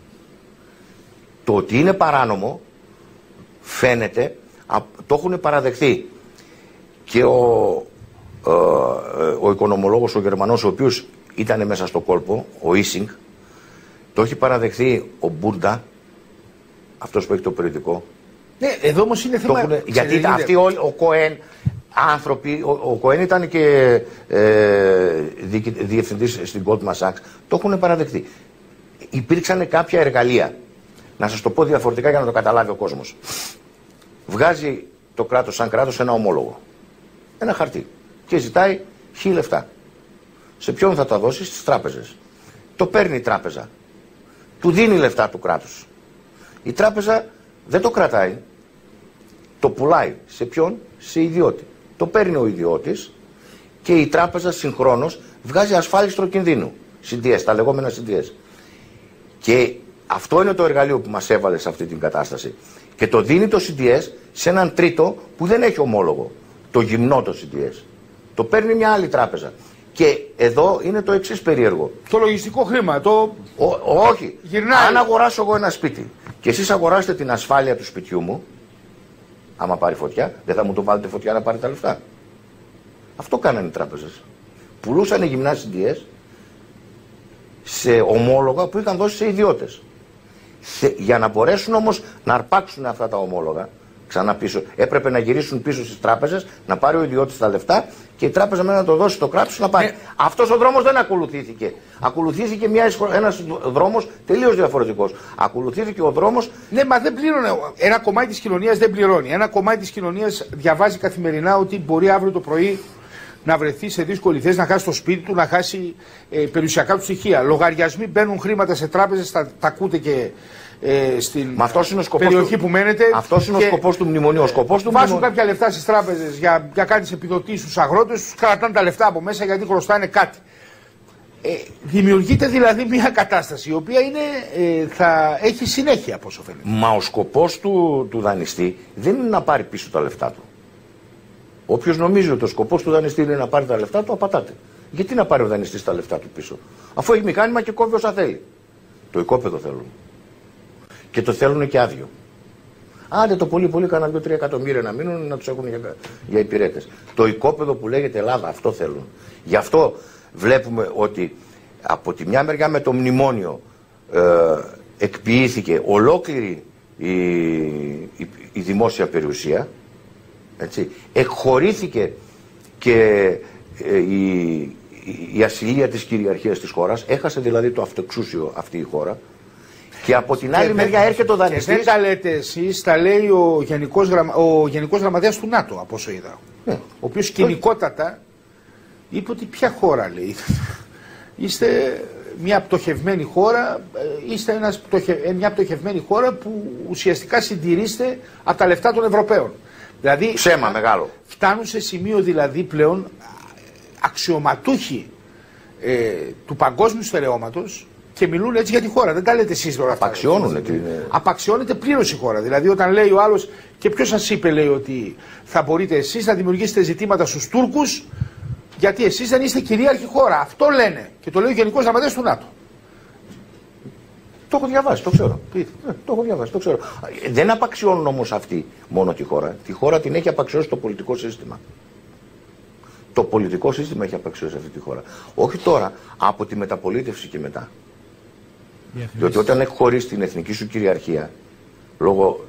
Το ότι είναι παράνομο φαίνεται, το έχουν παραδεχθεί και ο οικονομολόγος ο Γερμανός, ο οποίος ήταν μέσα στο κόλπο, ο Ίσινγκ, το έχει παραδεχθεί ο Μπούρντα, αυτός που έχει το περιοδικό. Ναι, εδώ όμως είναι θέμα... Γιατί αυτοί όλοι, ο Κοέν, άνθρωποι, ο Κοέν ήταν και διευθυντής στην Goldman Sachs, το έχουν παραδεχθεί. Υπήρξαν κάποια εργαλεία. Να σας το πω διαφορετικά για να το καταλάβει ο κόσμος. Βγάζει το κράτος σαν κράτος ένα ομόλογο. Ένα χαρτί. Και ζητάει 1.000 λεφτά. Σε ποιον θα τα δώσει? Στις τράπεζες. Το παίρνει η τράπεζα. Του δίνει λεφτά του κράτους. Η τράπεζα δεν το κρατάει. Το πουλάει. Σε ποιον? Σε ιδιώτη. Το παίρνει ο ιδιώτης και η τράπεζα συγχρόνως βγάζει ασφάλιστρο κινδύνου. CDS, τα λεγόμενα CDS. Και αυτό είναι το εργαλείο που μας έβαλε σε αυτή την κατάσταση. Και το δίνει το CDS σε έναν τρίτο που δεν έχει ομόλογο. Το γυμνό το CDS. Το παίρνει μια άλλη τράπεζα. Και εδώ είναι το εξής περίεργο. Το λογιστικό χρήμα, όχι. Γυρνάει. Αν αγοράσω εγώ ένα σπίτι και εσείς αγοράσετε την ασφάλεια του σπιτιού μου, άμα πάρει φωτιά, δεν θα μου το βάλετε φωτιά να πάρει τα λεφτά. Αυτό κάνανε οι τράπεζες. Πουλούσαν γυμνά CDS σε ομόλογα που είχαν δώσει σε ιδιώτες. Για να μπορέσουν όμως να αρπάξουν αυτά τα ομόλογα ξανά πίσω, έπρεπε να γυρίσουν πίσω στις τράπεζες, να πάρει ο ιδιώτης τα λεφτά και η τράπεζα μετά να το δώσει στο κράτος να πάρει. Αυτός ο δρόμος δεν ακολουθήθηκε. Ακολουθήθηκε ένας δρόμος τελείως διαφορετικός. Ακολουθήθηκε ο δρόμος. Ναι, μα δεν πλήρωνε. Ένα κομμάτι της κοινωνίας δεν πληρώνει. Ένα κομμάτι της κοινωνίας διαβάζει καθημερινά ότι μπορεί αύριο το πρωί να βρεθεί σε δύσκολη θέση, να χάσει το σπίτι του, να χάσει περιουσιακά του στοιχεία. Λογαριασμοί μπαίνουν χρήματα σε τράπεζες, τα ακούτε και στην περιοχή που μένετε. Αυτός είναι ο σκοπός του μνημονίου. Βάζουν κάποια λεφτά στις τράπεζες για κάτι επιδοτήσεις στους αγρότες, τους κρατάνε τα λεφτά από μέσα γιατί χρωστάνε κάτι. Δημιουργείται δηλαδή μια κατάσταση η οποία θα έχει συνέχεια από όσο φαίνεται. Μα ο σκοπός του δανειστή δεν είναι να πάρει πίσω τα λεφτά του. Όποιος νομίζει ότι ο σκοπός του δανειστή είναι να πάρει τα λεφτά του, απατάται. Γιατί να πάρει ο δανειστής τα λεφτά του πίσω, αφού έχει μηχάνημα και κόβει όσα θέλει. Το οικόπεδο θέλουν. Και το θέλουν και άδειο. Άντε το πολύ κάνα 2-3 εκατομμύρια να μείνουν να τους έχουν για υπηρέτες. Το οικόπεδο που λέγεται Ελλάδα, αυτό θέλουν. Γι' αυτό βλέπουμε ότι από τη μια μεριά με το μνημόνιο εκποιήθηκε ολόκληρη η δημόσια περιουσία. Έτσι. Εκχωρήθηκε και η ασυλία της κυριαρχίας της χώρας. Έχασε δηλαδή το αυτοεξούσιο αυτή η χώρα. Και από την άλλη μεριά έρχεται ο δανειστής. Δεν τα λέτε εσείς, τα λέει ο Γενικός Γραμματέας του ΝΑΤΟ, από όσο είδα. Ο οποίος σκηνικότατα είπε ότι ποια χώρα, λέει. Είστε μια πτωχευμένη χώρα, μια πτωχευμένη χώρα που ουσιαστικά συντηρείστε από τα λεφτά των Ευρωπαίων. Δηλαδή, ψέμα μεγάλο. Φτάνουν σε σημείο δηλαδή πλέον αξιωματούχοι του παγκόσμιου στερεώματος και μιλούν έτσι για τη χώρα. Δεν τα λέτε εσείς τώρα αυτά. Απαξιώνεται πλήρως η χώρα. Δηλαδή όταν λέει ο άλλος, και ποιος σας είπε, λέει, ότι θα μπορείτε εσείς να δημιουργήσετε ζητήματα στους Τούρκους γιατί εσείς δεν είστε κυρίαρχη χώρα. Αυτό λένε. Και το λέει ο Γενικός Γραμματέας του ΝΑΤΟ. Το έχω διαβάσει, το ξέρω. Το έχω διαβάσει, το ξέρω. Δεν απαξιώνουν όμως αυτοί μόνο τη χώρα. Τη χώρα την έχει απαξιώσει το πολιτικό σύστημα. Το πολιτικό σύστημα έχει απαξιώσει αυτή τη χώρα. Όχι τώρα, από τη μεταπολίτευση και μετά. Διότι όταν έχει χωρίσει την εθνική σου κυριαρχία, λόγω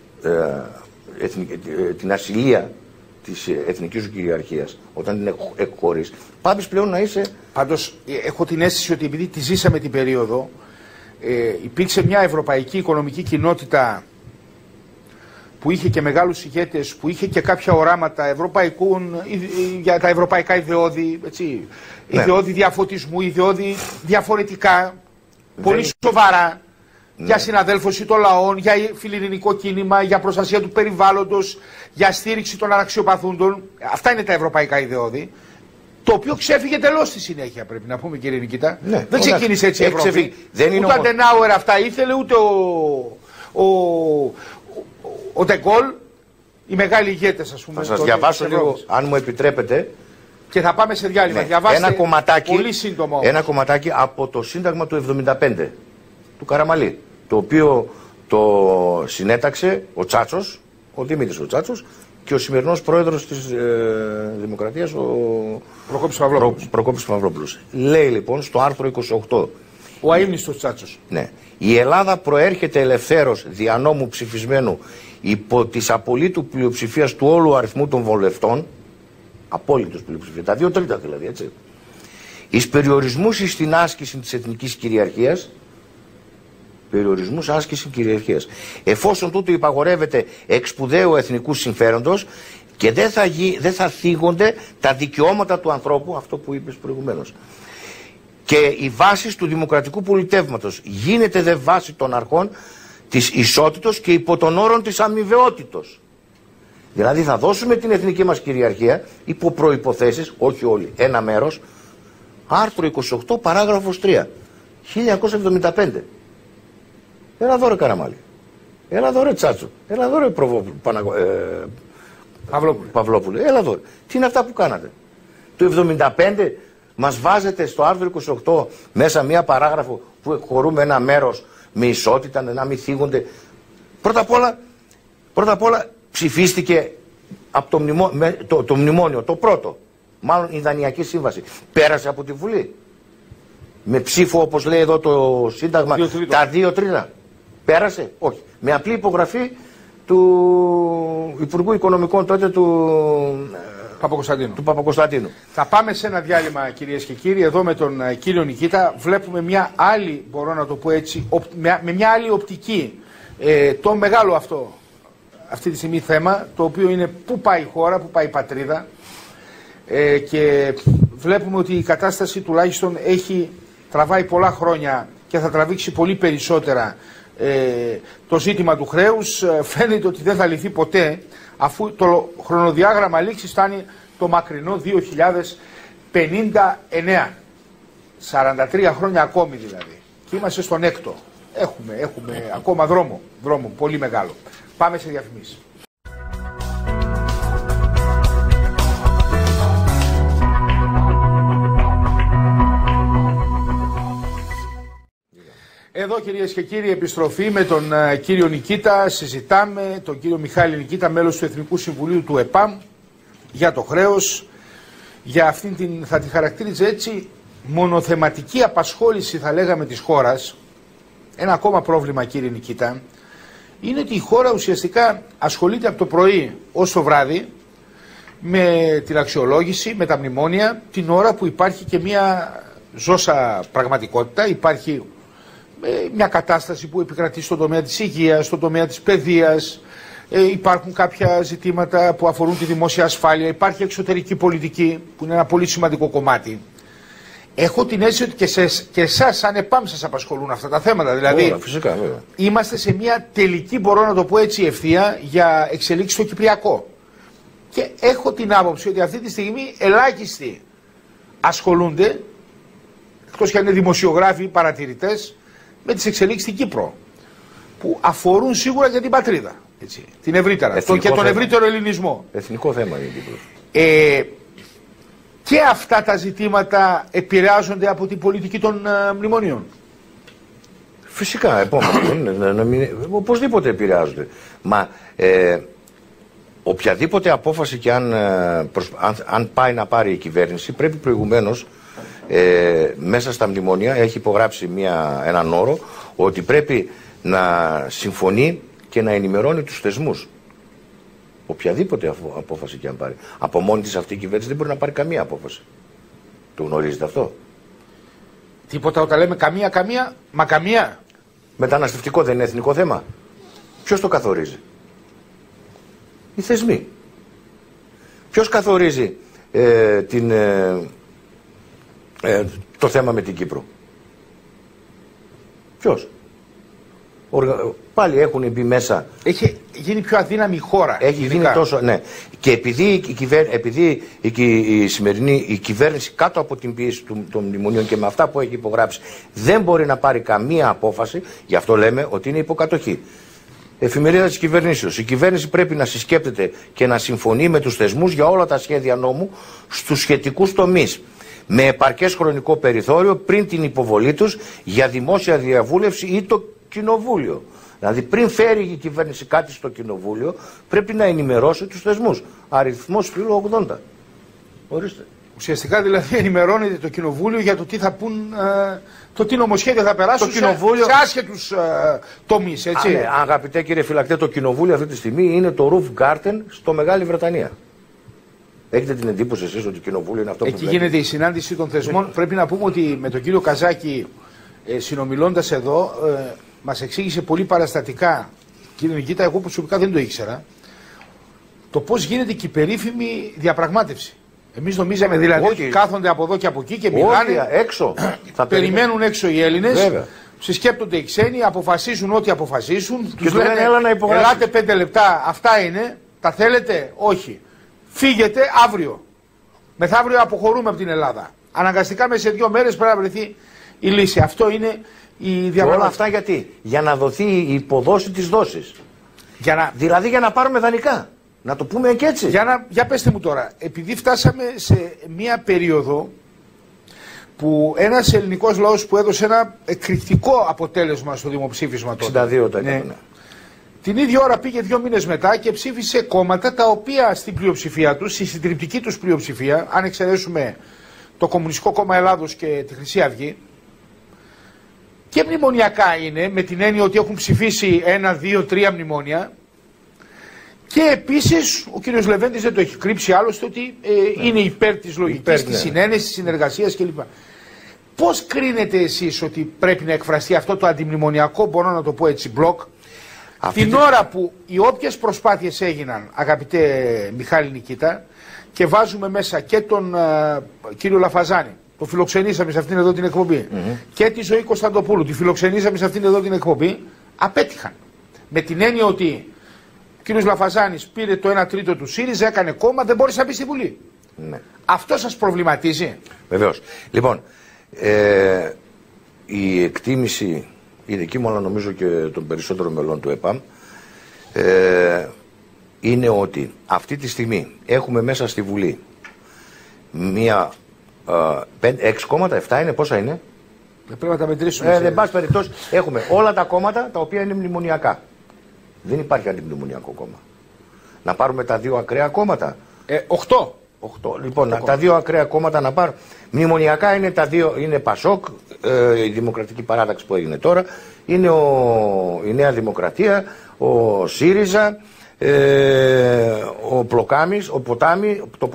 την ασυλία της εθνικής σου κυριαρχίας, όταν την έχει χωρίσει, πάβεις πλέον να είσαι. Πάντως, έχω την αίσθηση ότι επειδή τη ζήσαμε την περίοδο, υπήρξε μια ευρωπαϊκή οικονομική κοινότητα που είχε και μεγάλους ηγέτες, που είχε και κάποια οράματα για τα ευρωπαϊκά ιδεώδη, έτσι, ιδεώδη διαφωτισμού, ιδεώδη διαφορετικά, πολύ σοβαρά, για συναδέλφωση των λαών, για φιλιρινικό κίνημα, για προστασία του περιβάλλοντος, για στήριξη των αναξιοπαθούντων. Αυτά είναι τα ευρωπαϊκά ιδεώδη. Το οποίο ξέφυγε τελώς στη συνέχεια, πρέπει να πούμε, κύριε Νικήτα. Ναι, δεν ξεκίνησε έτσι η Ευρώπη. Ούτε ο Αντενάουερ αυτά ήθελε, ούτε ο Ντεγκόλ, οι μεγάλοι ηγέτες, ας πούμε. Θα σας διαβάσω λίγο, αν μου επιτρέπετε. Και θα πάμε σε διάλειμμα. Ναι. Διαβάστε πολύ σύντομο. Ένα κομματάκι από το Σύνταγμα του 1975 του Καραμαλή, το οποίο το συνέταξε ο Τσάτσος, ο Δημήτρης ο Τσάτσος, και ο σημερινός πρόεδρος της Δημοκρατίας, ο Προκόπης Παυλόπουλος. Λέει λοιπόν στο άρθρο 28. Ο αείμνηστος Τσάτσος. Ναι. Η Ελλάδα προέρχεται ελευθέρως δια νόμου ψηφισμένου υπό της απολύτου πλειοψηφίας του όλου αριθμού των βουλευτών. Απόλυτος πλειοψηφία. Τα 2/3 δηλαδή, έτσι. Εις περιορισμούς στην άσκηση της εθνικής κυριαρχίας. Περιορισμούς άσκηση κυριαρχίας. Εφόσον τούτο υπαγορεύεται εξ σπουδαίου εθνικού συμφέροντος και δεν θα θίγονται τα δικαιώματα του ανθρώπου, αυτό που είπες προηγουμένως. Και η βάση του δημοκρατικού πολιτεύματος γίνεται δε βάση των αρχών της ισότητος και υπό των όρων της αμοιβαιότητος. Δηλαδή θα δώσουμε την εθνική μας κυριαρχία υπό προϋποθέσεις, όχι όλοι, ένα μέρος, άρθρο 28 παράγραφος 3, 1975. Έλα εδώ ρε Καραμάλη, έλα εδώ ρε Τσάτσο, έλα εδώ ρε Παυλόπουλε, έλα εδώ. Τι είναι αυτά που κάνατε? Το 75 μας βάζετε στο άρθρο 28 μέσα μία παράγραφο που εκχωρούμε ένα μέρος με ισότητα, να μην θίγονται. Πρώτα απ' όλα ψηφίστηκε από το μνημόνιο, το πρώτο, μάλλον η Δανειακή Σύμβαση. Πέρασε από τη Βουλή. Με ψήφο, όπως λέει εδώ το Σύνταγμα, τα 2/3. Πέρασε, όχι. Με απλή υπογραφή του Υπουργού Οικονομικών τότε του Παπακοσταντίνου. Θα πάμε σε ένα διάλειμμα, κυρίες και κύριοι. Εδώ με τον κύριο Νικήτα βλέπουμε μια άλλη, μπορώ να το πω έτσι, με μια άλλη οπτική. Το μεγάλο αυτή τη στιγμή θέμα, το οποίο είναι πού πάει η χώρα, πού πάει η πατρίδα, και βλέπουμε ότι η κατάσταση τουλάχιστον τραβάει πολλά χρόνια και θα τραβήξει πολύ περισσότερα το ζήτημα του χρέους. Φαίνεται ότι δεν θα λυθεί ποτέ, αφού το χρονοδιάγραμμα λήξης φτάνει το μακρινό 2059. 43 χρόνια ακόμη δηλαδή. Και είμαστε στον έκτο. Έχουμε ακόμα δρόμο πολύ μεγάλο. Πάμε σε διαφημίσεις. Εδώ, κυρίες και κύριοι, επιστροφή με τον κύριο Νικήτα. Συζητάμε τον κύριο Μιχάλη Νικήτα, μέλος του Εθνικού Συμβουλίου του ΕΠΑΜ, για το χρέος, για αυτήν την, θα τη χαρακτήριζε έτσι, μονοθεματική απασχόληση, θα λέγαμε, της χώρας. Ένα ακόμα πρόβλημα, κύριε Νικήτα, είναι ότι η χώρα ουσιαστικά ασχολείται από το πρωί ως το βράδυ με την αξιολόγηση, με τα μνημόνια, την ώρα που υπάρχει και μια ζώσα πραγματικότητα, υπάρχει μια κατάσταση που επικρατεί στον τομέα της υγείας, στον τομέα της παιδείας, υπάρχουν κάποια ζητήματα που αφορούν τη δημόσια ασφάλεια, υπάρχει εξωτερική πολιτική που είναι ένα πολύ σημαντικό κομμάτι. Έχω την αίσθηση ότι και εσάς σαν ΕΠΑΜ σας απασχολούν αυτά τα θέματα. Δηλαδή, φυσικά, είμαστε σε μια τελική, μπορώ να το πω έτσι, ευθεία για εξελίξεις στο Κυπριακό. Και έχω την άποψη ότι αυτή τη στιγμή ελάχιστοι ασχολούνται, εκτός και αν είναι δημοσιογράφοι ή παρατηρητές, με τις εξελίξεις στην Κύπρο, που αφορούν σίγουρα και την πατρίδα, έτσι, την ευρύτερα, και τον ευρύτερο ελληνισμό. Εθνικό θέμα είναι η Κύπρος. Και αυτά τα ζητήματα επηρεάζονται από την πολιτική των μνημονίων. Φυσικά, οπωσδήποτε επηρεάζονται. Μα οποιαδήποτε απόφαση και αν πάει να πάρει η κυβέρνηση, πρέπει προηγουμένως μέσα στα μνημόνια έχει υπογράψει έναν όρο ότι πρέπει να συμφωνεί και να ενημερώνει τους θεσμούς. Οποιαδήποτε απόφαση και αν πάρει. Από μόνη της αυτή η κυβέρνηση δεν μπορεί να πάρει καμία απόφαση. Το γνωρίζετε αυτό? Τίποτα όταν λέμε καμία. Μεταναστευτικό δεν είναι εθνικό θέμα? Ποιος το καθορίζει? Οι θεσμοί. Ποιος καθορίζει το θέμα με την Κύπρο? Ποιος? Πάλι έχουν μπει μέσα. Έχει γίνει πιο αδύναμη η χώρα. Έχει γίνει τόσο. Ναι. Και επειδή η σημερινή κυβέρνηση κάτω από την πίεση των μνημονίων και με αυτά που έχει υπογράψει δεν μπορεί να πάρει καμία απόφαση, γι' αυτό λέμε ότι είναι υποκατοχή. Εφημερίδα της κυβερνήσεως. Η κυβέρνηση πρέπει να συσκέπτεται και να συμφωνεί με τους θεσμούς για όλα τα σχέδια νόμου στους σχετικούς τομείς, με επαρκές χρονικό περιθώριο πριν την υποβολή τους για δημόσια διαβούλευση ή το κοινοβούλιο. Δηλαδή, πριν φέρει η κυβέρνηση κάτι στο κοινοβούλιο, πρέπει να ενημερώσει τους θεσμούς. Αριθμός φύλλου 80. Ορίστε. Ουσιαστικά δηλαδή ενημερώνεται το κοινοβούλιο για το τι θα πούν, το τι νομοσχέδια θα περάσουν σε άσχετους τομείς, έτσι. Ναι, αγαπητέ κύριε φυλακτέ, το κοινοβούλιο αυτή τη στιγμή είναι το Roof Garden στο Μεγάλη Βρετανία. Έχετε την εντύπωση εσείς ότι το κοινοβούλιο είναι αυτό που εκεί γίνεται η συνάντηση των θεσμών. Πρέπει να πούμε ότι με τον κύριο Καζάκη, συνομιλώντας εδώ, μας εξήγησε πολύ παραστατικά, κύριε Νικήτα, εγώ προσωπικά δεν το ήξερα, το πώς γίνεται και η περίφημη διαπραγμάτευση. Εμείς νομίζαμε δηλαδή ότι κάθονται από εδώ και από εκεί και μιλάνε. Έξω. Περιμένουν έξω οι Έλληνες. Συσκέπτονται οι ξένοι, αποφασίζουν ό,τι αποφασίσουν. Τους λένε έλα να υπογράψετε. Ελάτε 5 λεπτά, αυτά είναι. Τα θέλετε, όχι. Φύγετε αύριο. Μεθαύριο αποχωρούμε από την Ελλάδα. Αναγκαστικά μέσα σε 2 μέρες πρέπει να βρεθεί η λύση. Αυτό είναι η διαπραγμάτευση. Όλα αυτά γιατί? Για να δοθεί η υποδόση της δόσης. Δηλαδή για να πάρουμε δανεικά. Να το πούμε και έτσι. Για πέστε μου τώρα, επειδή φτάσαμε σε μία περίοδο που ένας ελληνικός λαός που έδωσε ένα εκρηκτικό αποτέλεσμα στο δημοψήφισμα τότε. 62%. Ναι. Την ίδια ώρα πήγε 2 μήνες μετά και ψήφισε κόμματα τα οποία στην πλειοψηφία τους, στη συντριπτική τους πλειοψηφία, αν εξαιρέσουμε το Κομμουνιστικό Κόμμα Ελλάδος και τη Χρυσή Αυγή, και μνημονιακά είναι, με την έννοια ότι έχουν ψηφίσει 1, 2, 3 μνημόνια. Και επίσης ο κύριος Λεβέντης δεν το έχει κρύψει άλλωστε ότι είναι υπέρ της λογικής, της συνένεσης, της συνεργασίας κλπ. Πώς κρίνετε εσείς ότι πρέπει να εκφραστεί αυτό το αντιμνημονιακό, μπορώ να το πω έτσι, μπλοκ, την ώρα που οι όποιες προσπάθειες έγιναν, αγαπητέ Μιχάλη Νικήτα, και βάζουμε μέσα και τον κύριο Λαφαζάνη, το φιλοξενήσαμε σε αυτήν εδώ την εκπομπή, και τη Ζωή Κωνσταντοπούλου, τη φιλοξενήσαμε σε αυτήν εδώ την εκπομπή, απέτυχαν. Με την έννοια ότι ο κύριος Λαφαζάνης πήρε το 1/3 του ΣΥΡΙΖΑ, έκανε κόμμα, δεν μπόρεσε να μπει στη Βουλή. Ναι. Αυτό σας προβληματίζει? Βεβαίως. Λοιπόν, η εκτίμηση, η δική μου αλλά νομίζω και των περισσότερων μελών του ΕΠΑΜ, είναι ότι αυτή τη στιγμή έχουμε μέσα στη Βουλή μία 6 κόμματα, 7 είναι, πόσα είναι? Πρέπει να τα μετρήσουμε. Εν πάση περιπτώσει, έχουμε όλα τα κόμματα τα οποία είναι μνημονιακά. Δεν υπάρχει αντιμνημονιακό κόμμα. Να πάρουμε τα 2 ακραία κόμματα. 8. Λοιπόν, τα 2 ακραία κόμματα να πάρουν. Μνημονιακά είναι τα 2, είναι Πασόκ, η Δημοκρατική Παράταξη που έγινε τώρα, είναι η Νέα Δημοκρατία, ο ΣΥΡΙΖΑ, ο Πλοκάμης, το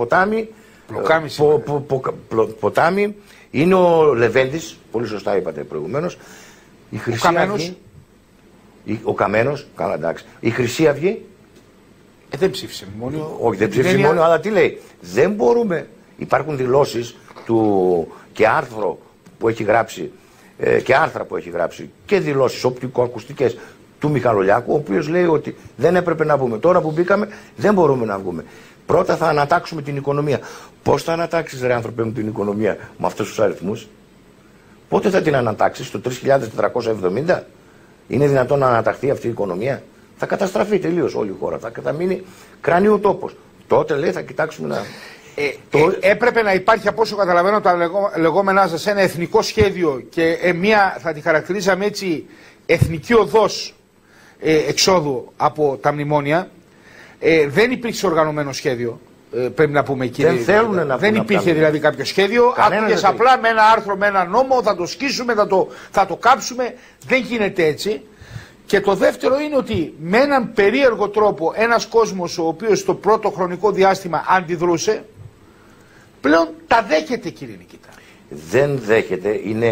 Ποτάμι, είναι ο Λεβέντης, πολύ σωστά είπατε προηγουμένως, η Χρυσή Αυγή, ο Καμένος, καλά εντάξει, η Χρυσή Αυγή. Δεν ψήφισε μνημόνιο. Όχι, δεν ψήφισε μνημόνιο, αλλά τι λέει? Δεν μπορούμε. Υπάρχουν δηλώσεις του και άρθρο που έχει γράψει και άρθρα που έχει γράψει και δηλώσεις οπτικοακουστικές του Μιχαλολιάκου, ο οποίος λέει ότι δεν έπρεπε να βγούμε. Τώρα που μπήκαμε δεν μπορούμε να βγούμε. Πρώτα θα ανατάξουμε την οικονομία. Πώς θα ανατάξεις, ρε άνθρωπε μου, την οικονομία με αυτούς τους αριθμούς? Πότε θα την ανατάξεις? Στο 3.470? Είναι δυνατόν να αναταχθεί αυτή η οικονομία? Θα καταστραφεί τελείως όλη η χώρα. Θα μείνει κρανίου τόπος. Τότε λέει θα κοιτάξουμε να. Έπρεπε να υπάρχει, από όσο καταλαβαίνω τα λεγόμενά σας, ένα εθνικό σχέδιο και μια, θα τη χαρακτηρίζαμε έτσι, εθνική οδός εξόδου από τα μνημόνια. Δεν υπήρξε οργανωμένο σχέδιο. Πρέπει να πούμε, κύριε. Δεν θέλουν να Δεν υπήρχε δηλαδή κάποιο σχέδιο. Άκουγες απλά με ένα άρθρο, με ένα νόμο, θα το σκίσουμε, θα το κάψουμε. Δεν γίνεται έτσι. Και το δεύτερο είναι ότι με έναν περίεργο τρόπο ένας κόσμος ο οποίος στο πρώτο χρονικό διάστημα αντιδρούσε, πλέον τα δέχεται, κύριε Νικήτα. Δεν δέχεται, είναι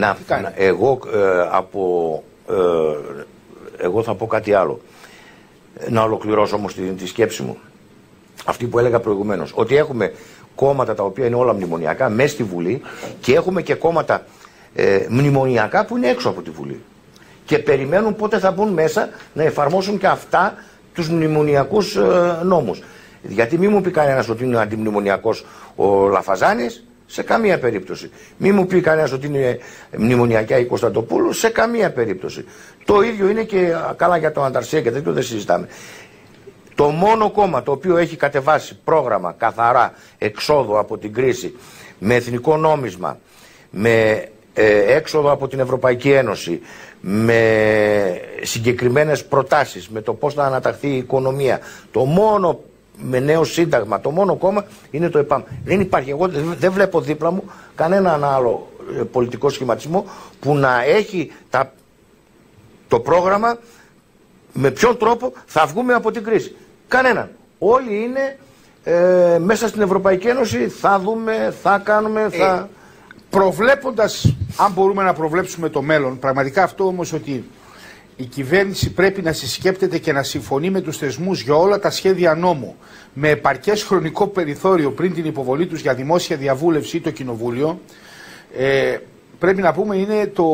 εγώ θα πω κάτι άλλο. Να ολοκληρώσω όμως τη σκέψη μου. Αυτή που έλεγα προηγουμένως, ότι έχουμε κόμματα τα οποία είναι όλα μνημονιακά μέσα στη Βουλή και έχουμε και κόμματα μνημονιακά που είναι έξω από τη Βουλή. Και περιμένουν πότε θα μπουν μέσα να εφαρμόσουν και αυτά τους μνημονιακούς νόμους. Γιατί μη μου πει κανένας ότι είναι αντιμνημονιακός ο Λαφαζάνης, σε καμία περίπτωση. Μη μου πει κανένας ότι είναι μνημονιακά η Κωνσταντοπούλου, σε καμία περίπτωση. Το ίδιο είναι και καλά για το Ανταρσία και τέτοιο δεν συζητάμε. Το μόνο κόμμα το οποίο έχει κατεβάσει πρόγραμμα καθαρά εξόδου από την κρίση, με εθνικό νόμισμα, με έξοδο από την Ευρωπαϊκή Ένωση, με συγκεκριμένες προτάσεις, με το πώς θα αναταχθεί η οικονομία, το μόνο με νέο σύνταγμα, το μόνο κόμμα είναι το ΕΠΑΜ. Δεν υπάρχει, εγώ δεν βλέπω δίπλα μου κανέναν άλλο πολιτικό σχηματισμό που να έχει το πρόγραμμα με ποιον τρόπο θα βγούμε από την κρίση. Κανέναν. Όλοι είναι μέσα στην Ευρωπαϊκή Ένωση, θα δούμε, θα κάνουμε, θα... Προβλέποντας, αν μπορούμε να προβλέψουμε το μέλλον, πραγματικά αυτό όμως ότι η κυβέρνηση πρέπει να συσκέπτεται και να συμφωνεί με τους θεσμούς για όλα τα σχέδια νόμου με επαρκές χρονικό περιθώριο πριν την υποβολή τους για δημόσια διαβούλευση ή το κοινοβούλιο, πρέπει να πούμε είναι το...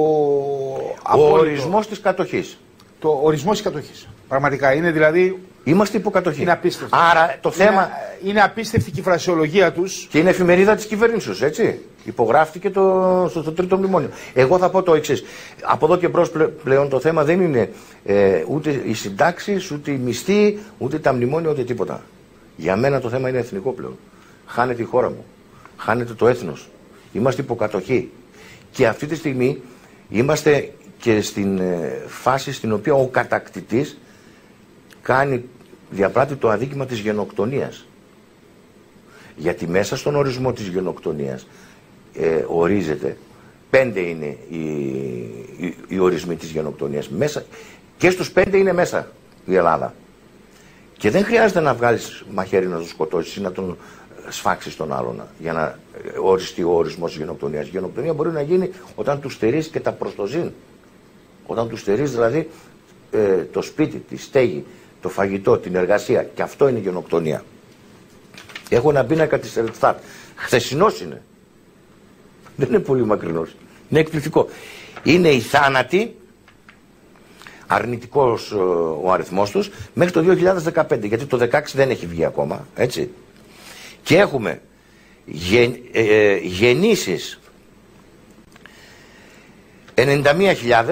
Ο ορισμός της κατοχής. Το ορισμός της κατοχής. Πραγματικά είναι δηλαδή... Είμαστε υποκατοχή. Είναι απίστευτο. Άρα το θέμα... Είναι απίστευτη και η φρασιολογία τους. Και είναι εφημερίδα της κυβέρνησης, έτσι. Υπογράφτηκε στο τρίτο μνημόνιο. Εγώ θα πω το εξής. Από εδώ και μπρος πλέον το θέμα δεν είναι ούτε οι συντάξεις, ούτε οι μισθοί, ούτε τα μνημόνια, ούτε τίποτα. Για μένα το θέμα είναι εθνικό πλέον. Χάνεται η χώρα μου. Χάνεται το έθνος. Είμαστε υποκατοχή. Και αυτή τη στιγμή είμαστε και στην φάση στην οποία ο κατακτητής διαπράττει το αδίκημα της γενοκτονίας. Γιατί μέσα στον ορισμό της γενοκτονίας ορίζεται, 5 είναι οι ορισμοί της γενοκτονίας. Μέσα, και στους 5 είναι μέσα η Ελλάδα. Και δεν χρειάζεται να βγάλεις μαχαίρι να τον σκοτώσεις ή να τον σφάξεις τον άλλον για να οριστεί ο ορισμός της γενοκτονίας. Η γενοκτονία μπορεί να γίνει όταν του στερείς και τα προστοζήν. Όταν του στερείς δηλαδή το σπίτι, τη στέγη, το φαγητό, την εργασία. Και αυτό είναι η γενοκτονία. Έχω ένα πίνακα της Ελτστάτ. Χθεσινός είναι. Δεν είναι πολύ μακρινός. Είναι εκπληκτικό. Είναι οι θάνατοι, αρνητικός ο αριθμός τους, μέχρι το 2015. Γιατί το 2016 δεν έχει βγει ακόμα. Έτσι. Και έχουμε γεννήσεις 91.000,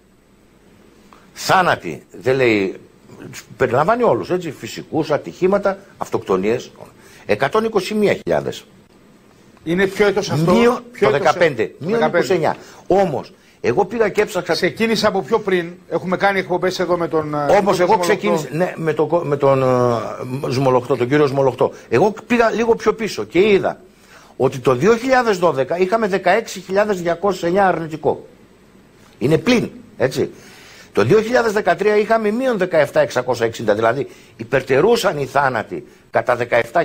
θάνατοι, δεν λέει, περιλαμβάνει όλους, έτσι, φυσικούς, ατυχήματα, αυτοκτονίες, 121.000. Είναι ποιο έτος αυτό? Το 15, μείον 29. Όμως, εγώ πήγα και έψαξα... Ξεκίνησα από πιο πριν, έχουμε κάνει εκπομπές εδώ με τον... Όμως εγώ ξεκίνησα, ναι, με τον Σμολοχτό, τον κύριο Σμολοχτό. Εγώ πήγα λίγο πιο πίσω και είδα ότι το 2012 είχαμε 16.209 αρνητικό. Είναι πλην, έτσι. Το 2013 είχαμε μείον 17.660, δηλαδή υπερτερούσαν οι θάνατοι κατά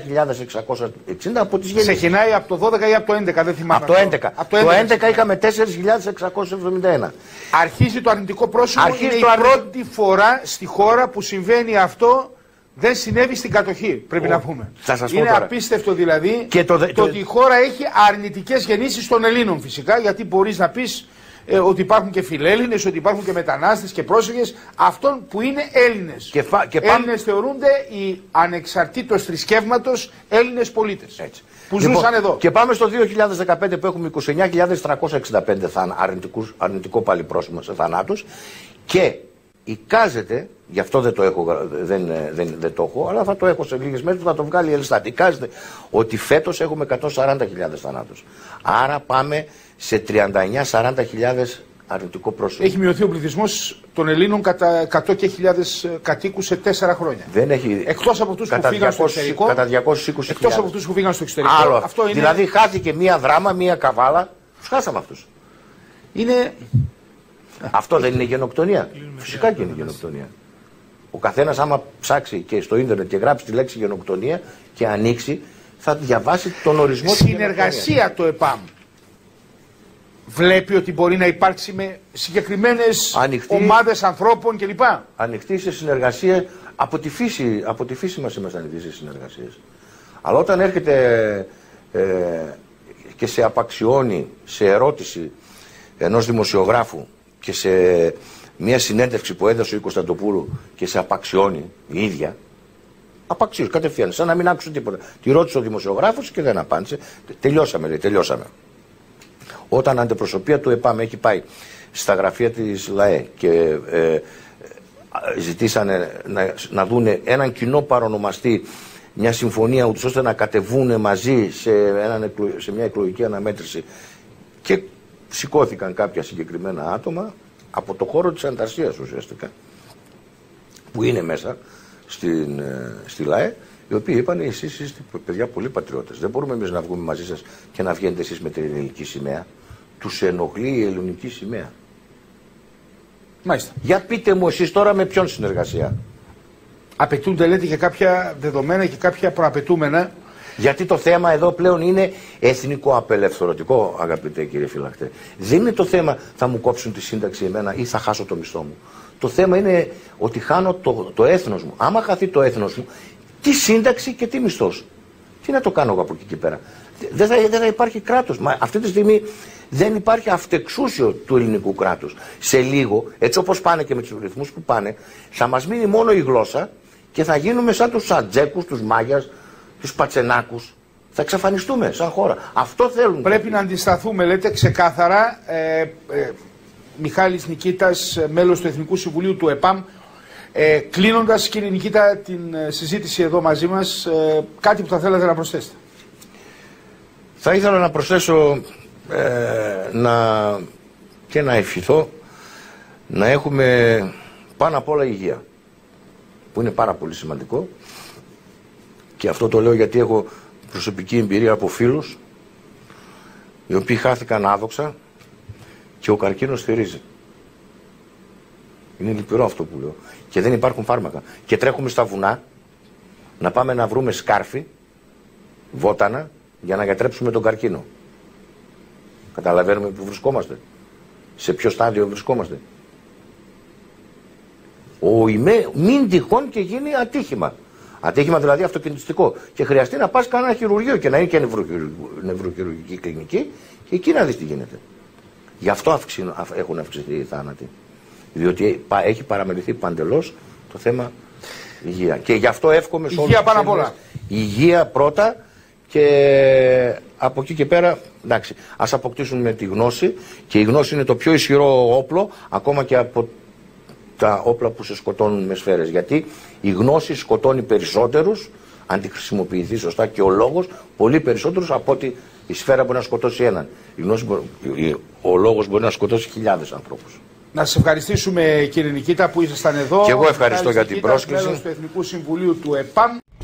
17.660 από τις γεννήσεις. Ξεκινάει από το 12 ή από το 11, δεν θυμάμαι. Από το 11. Από το 11 είχαμε 4.671. Αρχίζει το αρνητικό πρόσημο, είναι η πρώτη φορά στη χώρα που συμβαίνει αυτό. Δεν συνέβη στην κατοχή, πρέπει να πούμε. Θα σας πω είναι τώρα. Απίστευτο δηλαδή και το ότι η χώρα έχει αρνητικές γεννήσεις των Ελλήνων φυσικά, γιατί μπορείς να πεις ότι υπάρχουν και φιλέλληνες, ότι υπάρχουν και μετανάστες και πρόσφυγες, αυτών που είναι Έλληνες. Έλληνες θεωρούνται οι ανεξαρτήτως θρησκεύματος Έλληνες πολίτες. Έτσι. Που ζούσαν εδώ. Και πάμε στο 2015 που έχουμε 29.365 αρνητικό πάλι πρόσημο σε θανάτους και εικάζεται, γι' αυτό δεν το έχω, δεν το έχω, αλλά θα το έχω σε λίγες μέρες που θα το βγάλει η Ελστάτ. Εικάζεται ότι φέτος έχουμε 140.000 θανάτους. Άρα πάμε σε 39-40.000 αρνητικό πρόσωπο. Έχει μειωθεί ο πληθυσμός των Ελλήνων κατά 100 και χιλιάδες κατοίκους σε 4 χρόνια. Δεν έχει... Εκτός από αυτούς που φύγαν στο εξωτερικό. Κατά 220.000. Εκτός από αυτούς που φύγαν στο εξωτερικό. Άλλο. Αυτό είναι... Δηλαδή χάθηκε μία δράμα, μία καβάλα. Τους χάσαμε αυτούς. Είναι... Αυτό δεν είναι γενοκτονία? Φυσικά και είναι γενοκτονία. Ο καθένας άμα ψάξει και στο ίντερνετ και γράψει τη λέξη γενοκτονία και ανοίξει, θα διαβάσει τον ορισμό της συνεργασία το ΕΠΑΜ βλέπει ότι μπορεί να υπάρξει με συγκεκριμένες ομάδες ανθρώπων κλπ. Ανοιχτή σε συνεργασία. Από τη φύση μας είμαστε ανοιχτοί σε συνεργασίες. Αλλά όταν έρχεται και σε απαξιώνει σε ερώτηση ενός δημοσιογράφου και σε μια συνέντευξη που έδωσε ο Κωνσταντοπούλου και σε απαξιώνει η ίδια, απαξίως κατευθείαν, σαν να μην άκουσε τίποτα. Τη ρώτησε ο δημοσιογράφος και δεν απάντησε. Τελειώσαμε, λέει, τελειώσαμε. Όταν αντιπροσωπεία του ΕΠΑΜ έχει πάει στα γραφεία της ΛΑΕ και ζητήσανε να δούνε έναν κοινό παρονομαστή, μια συμφωνία ούτως ώστε να κατεβούνε μαζί σε μια εκλογική αναμέτρηση, και σηκώθηκαν κάποια συγκεκριμένα άτομα από το χώρο της Ανταρσίας ουσιαστικά, που είναι μέσα στη ΛΑΕ, οι οποίοι είπαν: εσείς είστε παιδιά πολύ πατριώτες, δεν μπορούμε εμείς να βγούμε μαζί σας και να βγαίνετε εσείς με την ελληνική σημαία. Τους ενοχλεί η ελληνική σημαία. Μάλιστα. Για πείτε μου εσείς τώρα με ποιον συνεργασία. Απαιτούνται, λέτε, και κάποια δεδομένα και κάποια προαπαιτούμενα. Γιατί το θέμα εδώ πλέον είναι εθνικό απελευθερωτικό, αγαπητέ κύριε φυλακτέ. Δεν είναι το θέμα θα μου κόψουν τη σύνταξη εμένα ή θα χάσω το μισθό μου. Το θέμα είναι ότι χάνω το έθνος μου. Άμα χαθεί το έθνος μου, τι σύνταξη και τι μισθός. Τι να το κάνω εγώ από εκεί και πέρα. Δεν θα υπάρχει κράτος. Μα αυτή τη στιγμή δεν υπάρχει αυτεξούσιο του ελληνικού κράτους. Σε λίγο, έτσι όπως πάνε και με τους ρυθμούς που πάνε, θα μας μείνει μόνο η γλώσσα και θα γίνουμε σαν τους Ατζέκους, τους Μάγιας, τους Πατσενάκους. Θα εξαφανιστούμε σαν χώρα. Αυτό θέλουν. Πρέπει να αντισταθούμε, λέτε, ξεκάθαρα. Μιχάλης Νικήτας, μέλος του Εθνικού Συμβουλίου του ΕΠΑΜ. Κλείνοντας, κύριε Νικήτα, την συζήτηση εδώ μαζί μας, κάτι που θα θέλατε να προσθέσετε. Θα ήθελα να προσθέσω και να ευχηθώ να έχουμε πάνω απ' όλα υγεία, που είναι πάρα πολύ σημαντικό, και αυτό το λέω γιατί έχω προσωπική εμπειρία από φίλους οι οποίοι χάθηκαν άδοξα και ο καρκίνος θυρίζει. Είναι λυπηρό αυτό που λέω. Και δεν υπάρχουν φάρμακα. Και τρέχουμε στα βουνά να πάμε να βρούμε σκάρφη, βότανα, για να γιατρέψουμε τον καρκίνο. Καταλαβαίνουμε που βρισκόμαστε. Σε ποιο στάδιο βρισκόμαστε. Μην τυχόν και γίνει ατύχημα. Ατύχημα δηλαδή αυτοκινητιστικό. Και χρειαστεί να πας κανένα χειρουργείο και να είναι και νευροχειρουργική κλινική, και εκεί να δεις τι γίνεται. Γι' αυτό έχουν αυξηθεί οι θάνατοι. Διότι έχει παραμεληθεί παντελώς το θέμα υγεία. Και γι' αυτό εύχομαι σε όλους τους Έλληνες υγεία πρώτα, και από εκεί και πέρα, εντάξει, ας αποκτήσουμε τη γνώση, και η γνώση είναι το πιο ισχυρό όπλο ακόμα και από τα όπλα που σε σκοτώνουν με σφαίρες. Γιατί η γνώση σκοτώνει περισσότερους, αν τη χρησιμοποιηθεί σωστά, και ο λόγος πολύ περισσότερους από ότι η σφαίρα μπορεί να σκοτώσει έναν. Ο λόγος μπορεί να σκοτώσει χιλιάδες ανθρώπους. Να σας ευχαριστήσουμε, κύριε Νικήτα, που ήσασταν εδώ. Και εγώ ευχαριστώ για την πρόσκληση. Μέλος του Εθνικού Συμβουλίου του ΕΠΑΜ.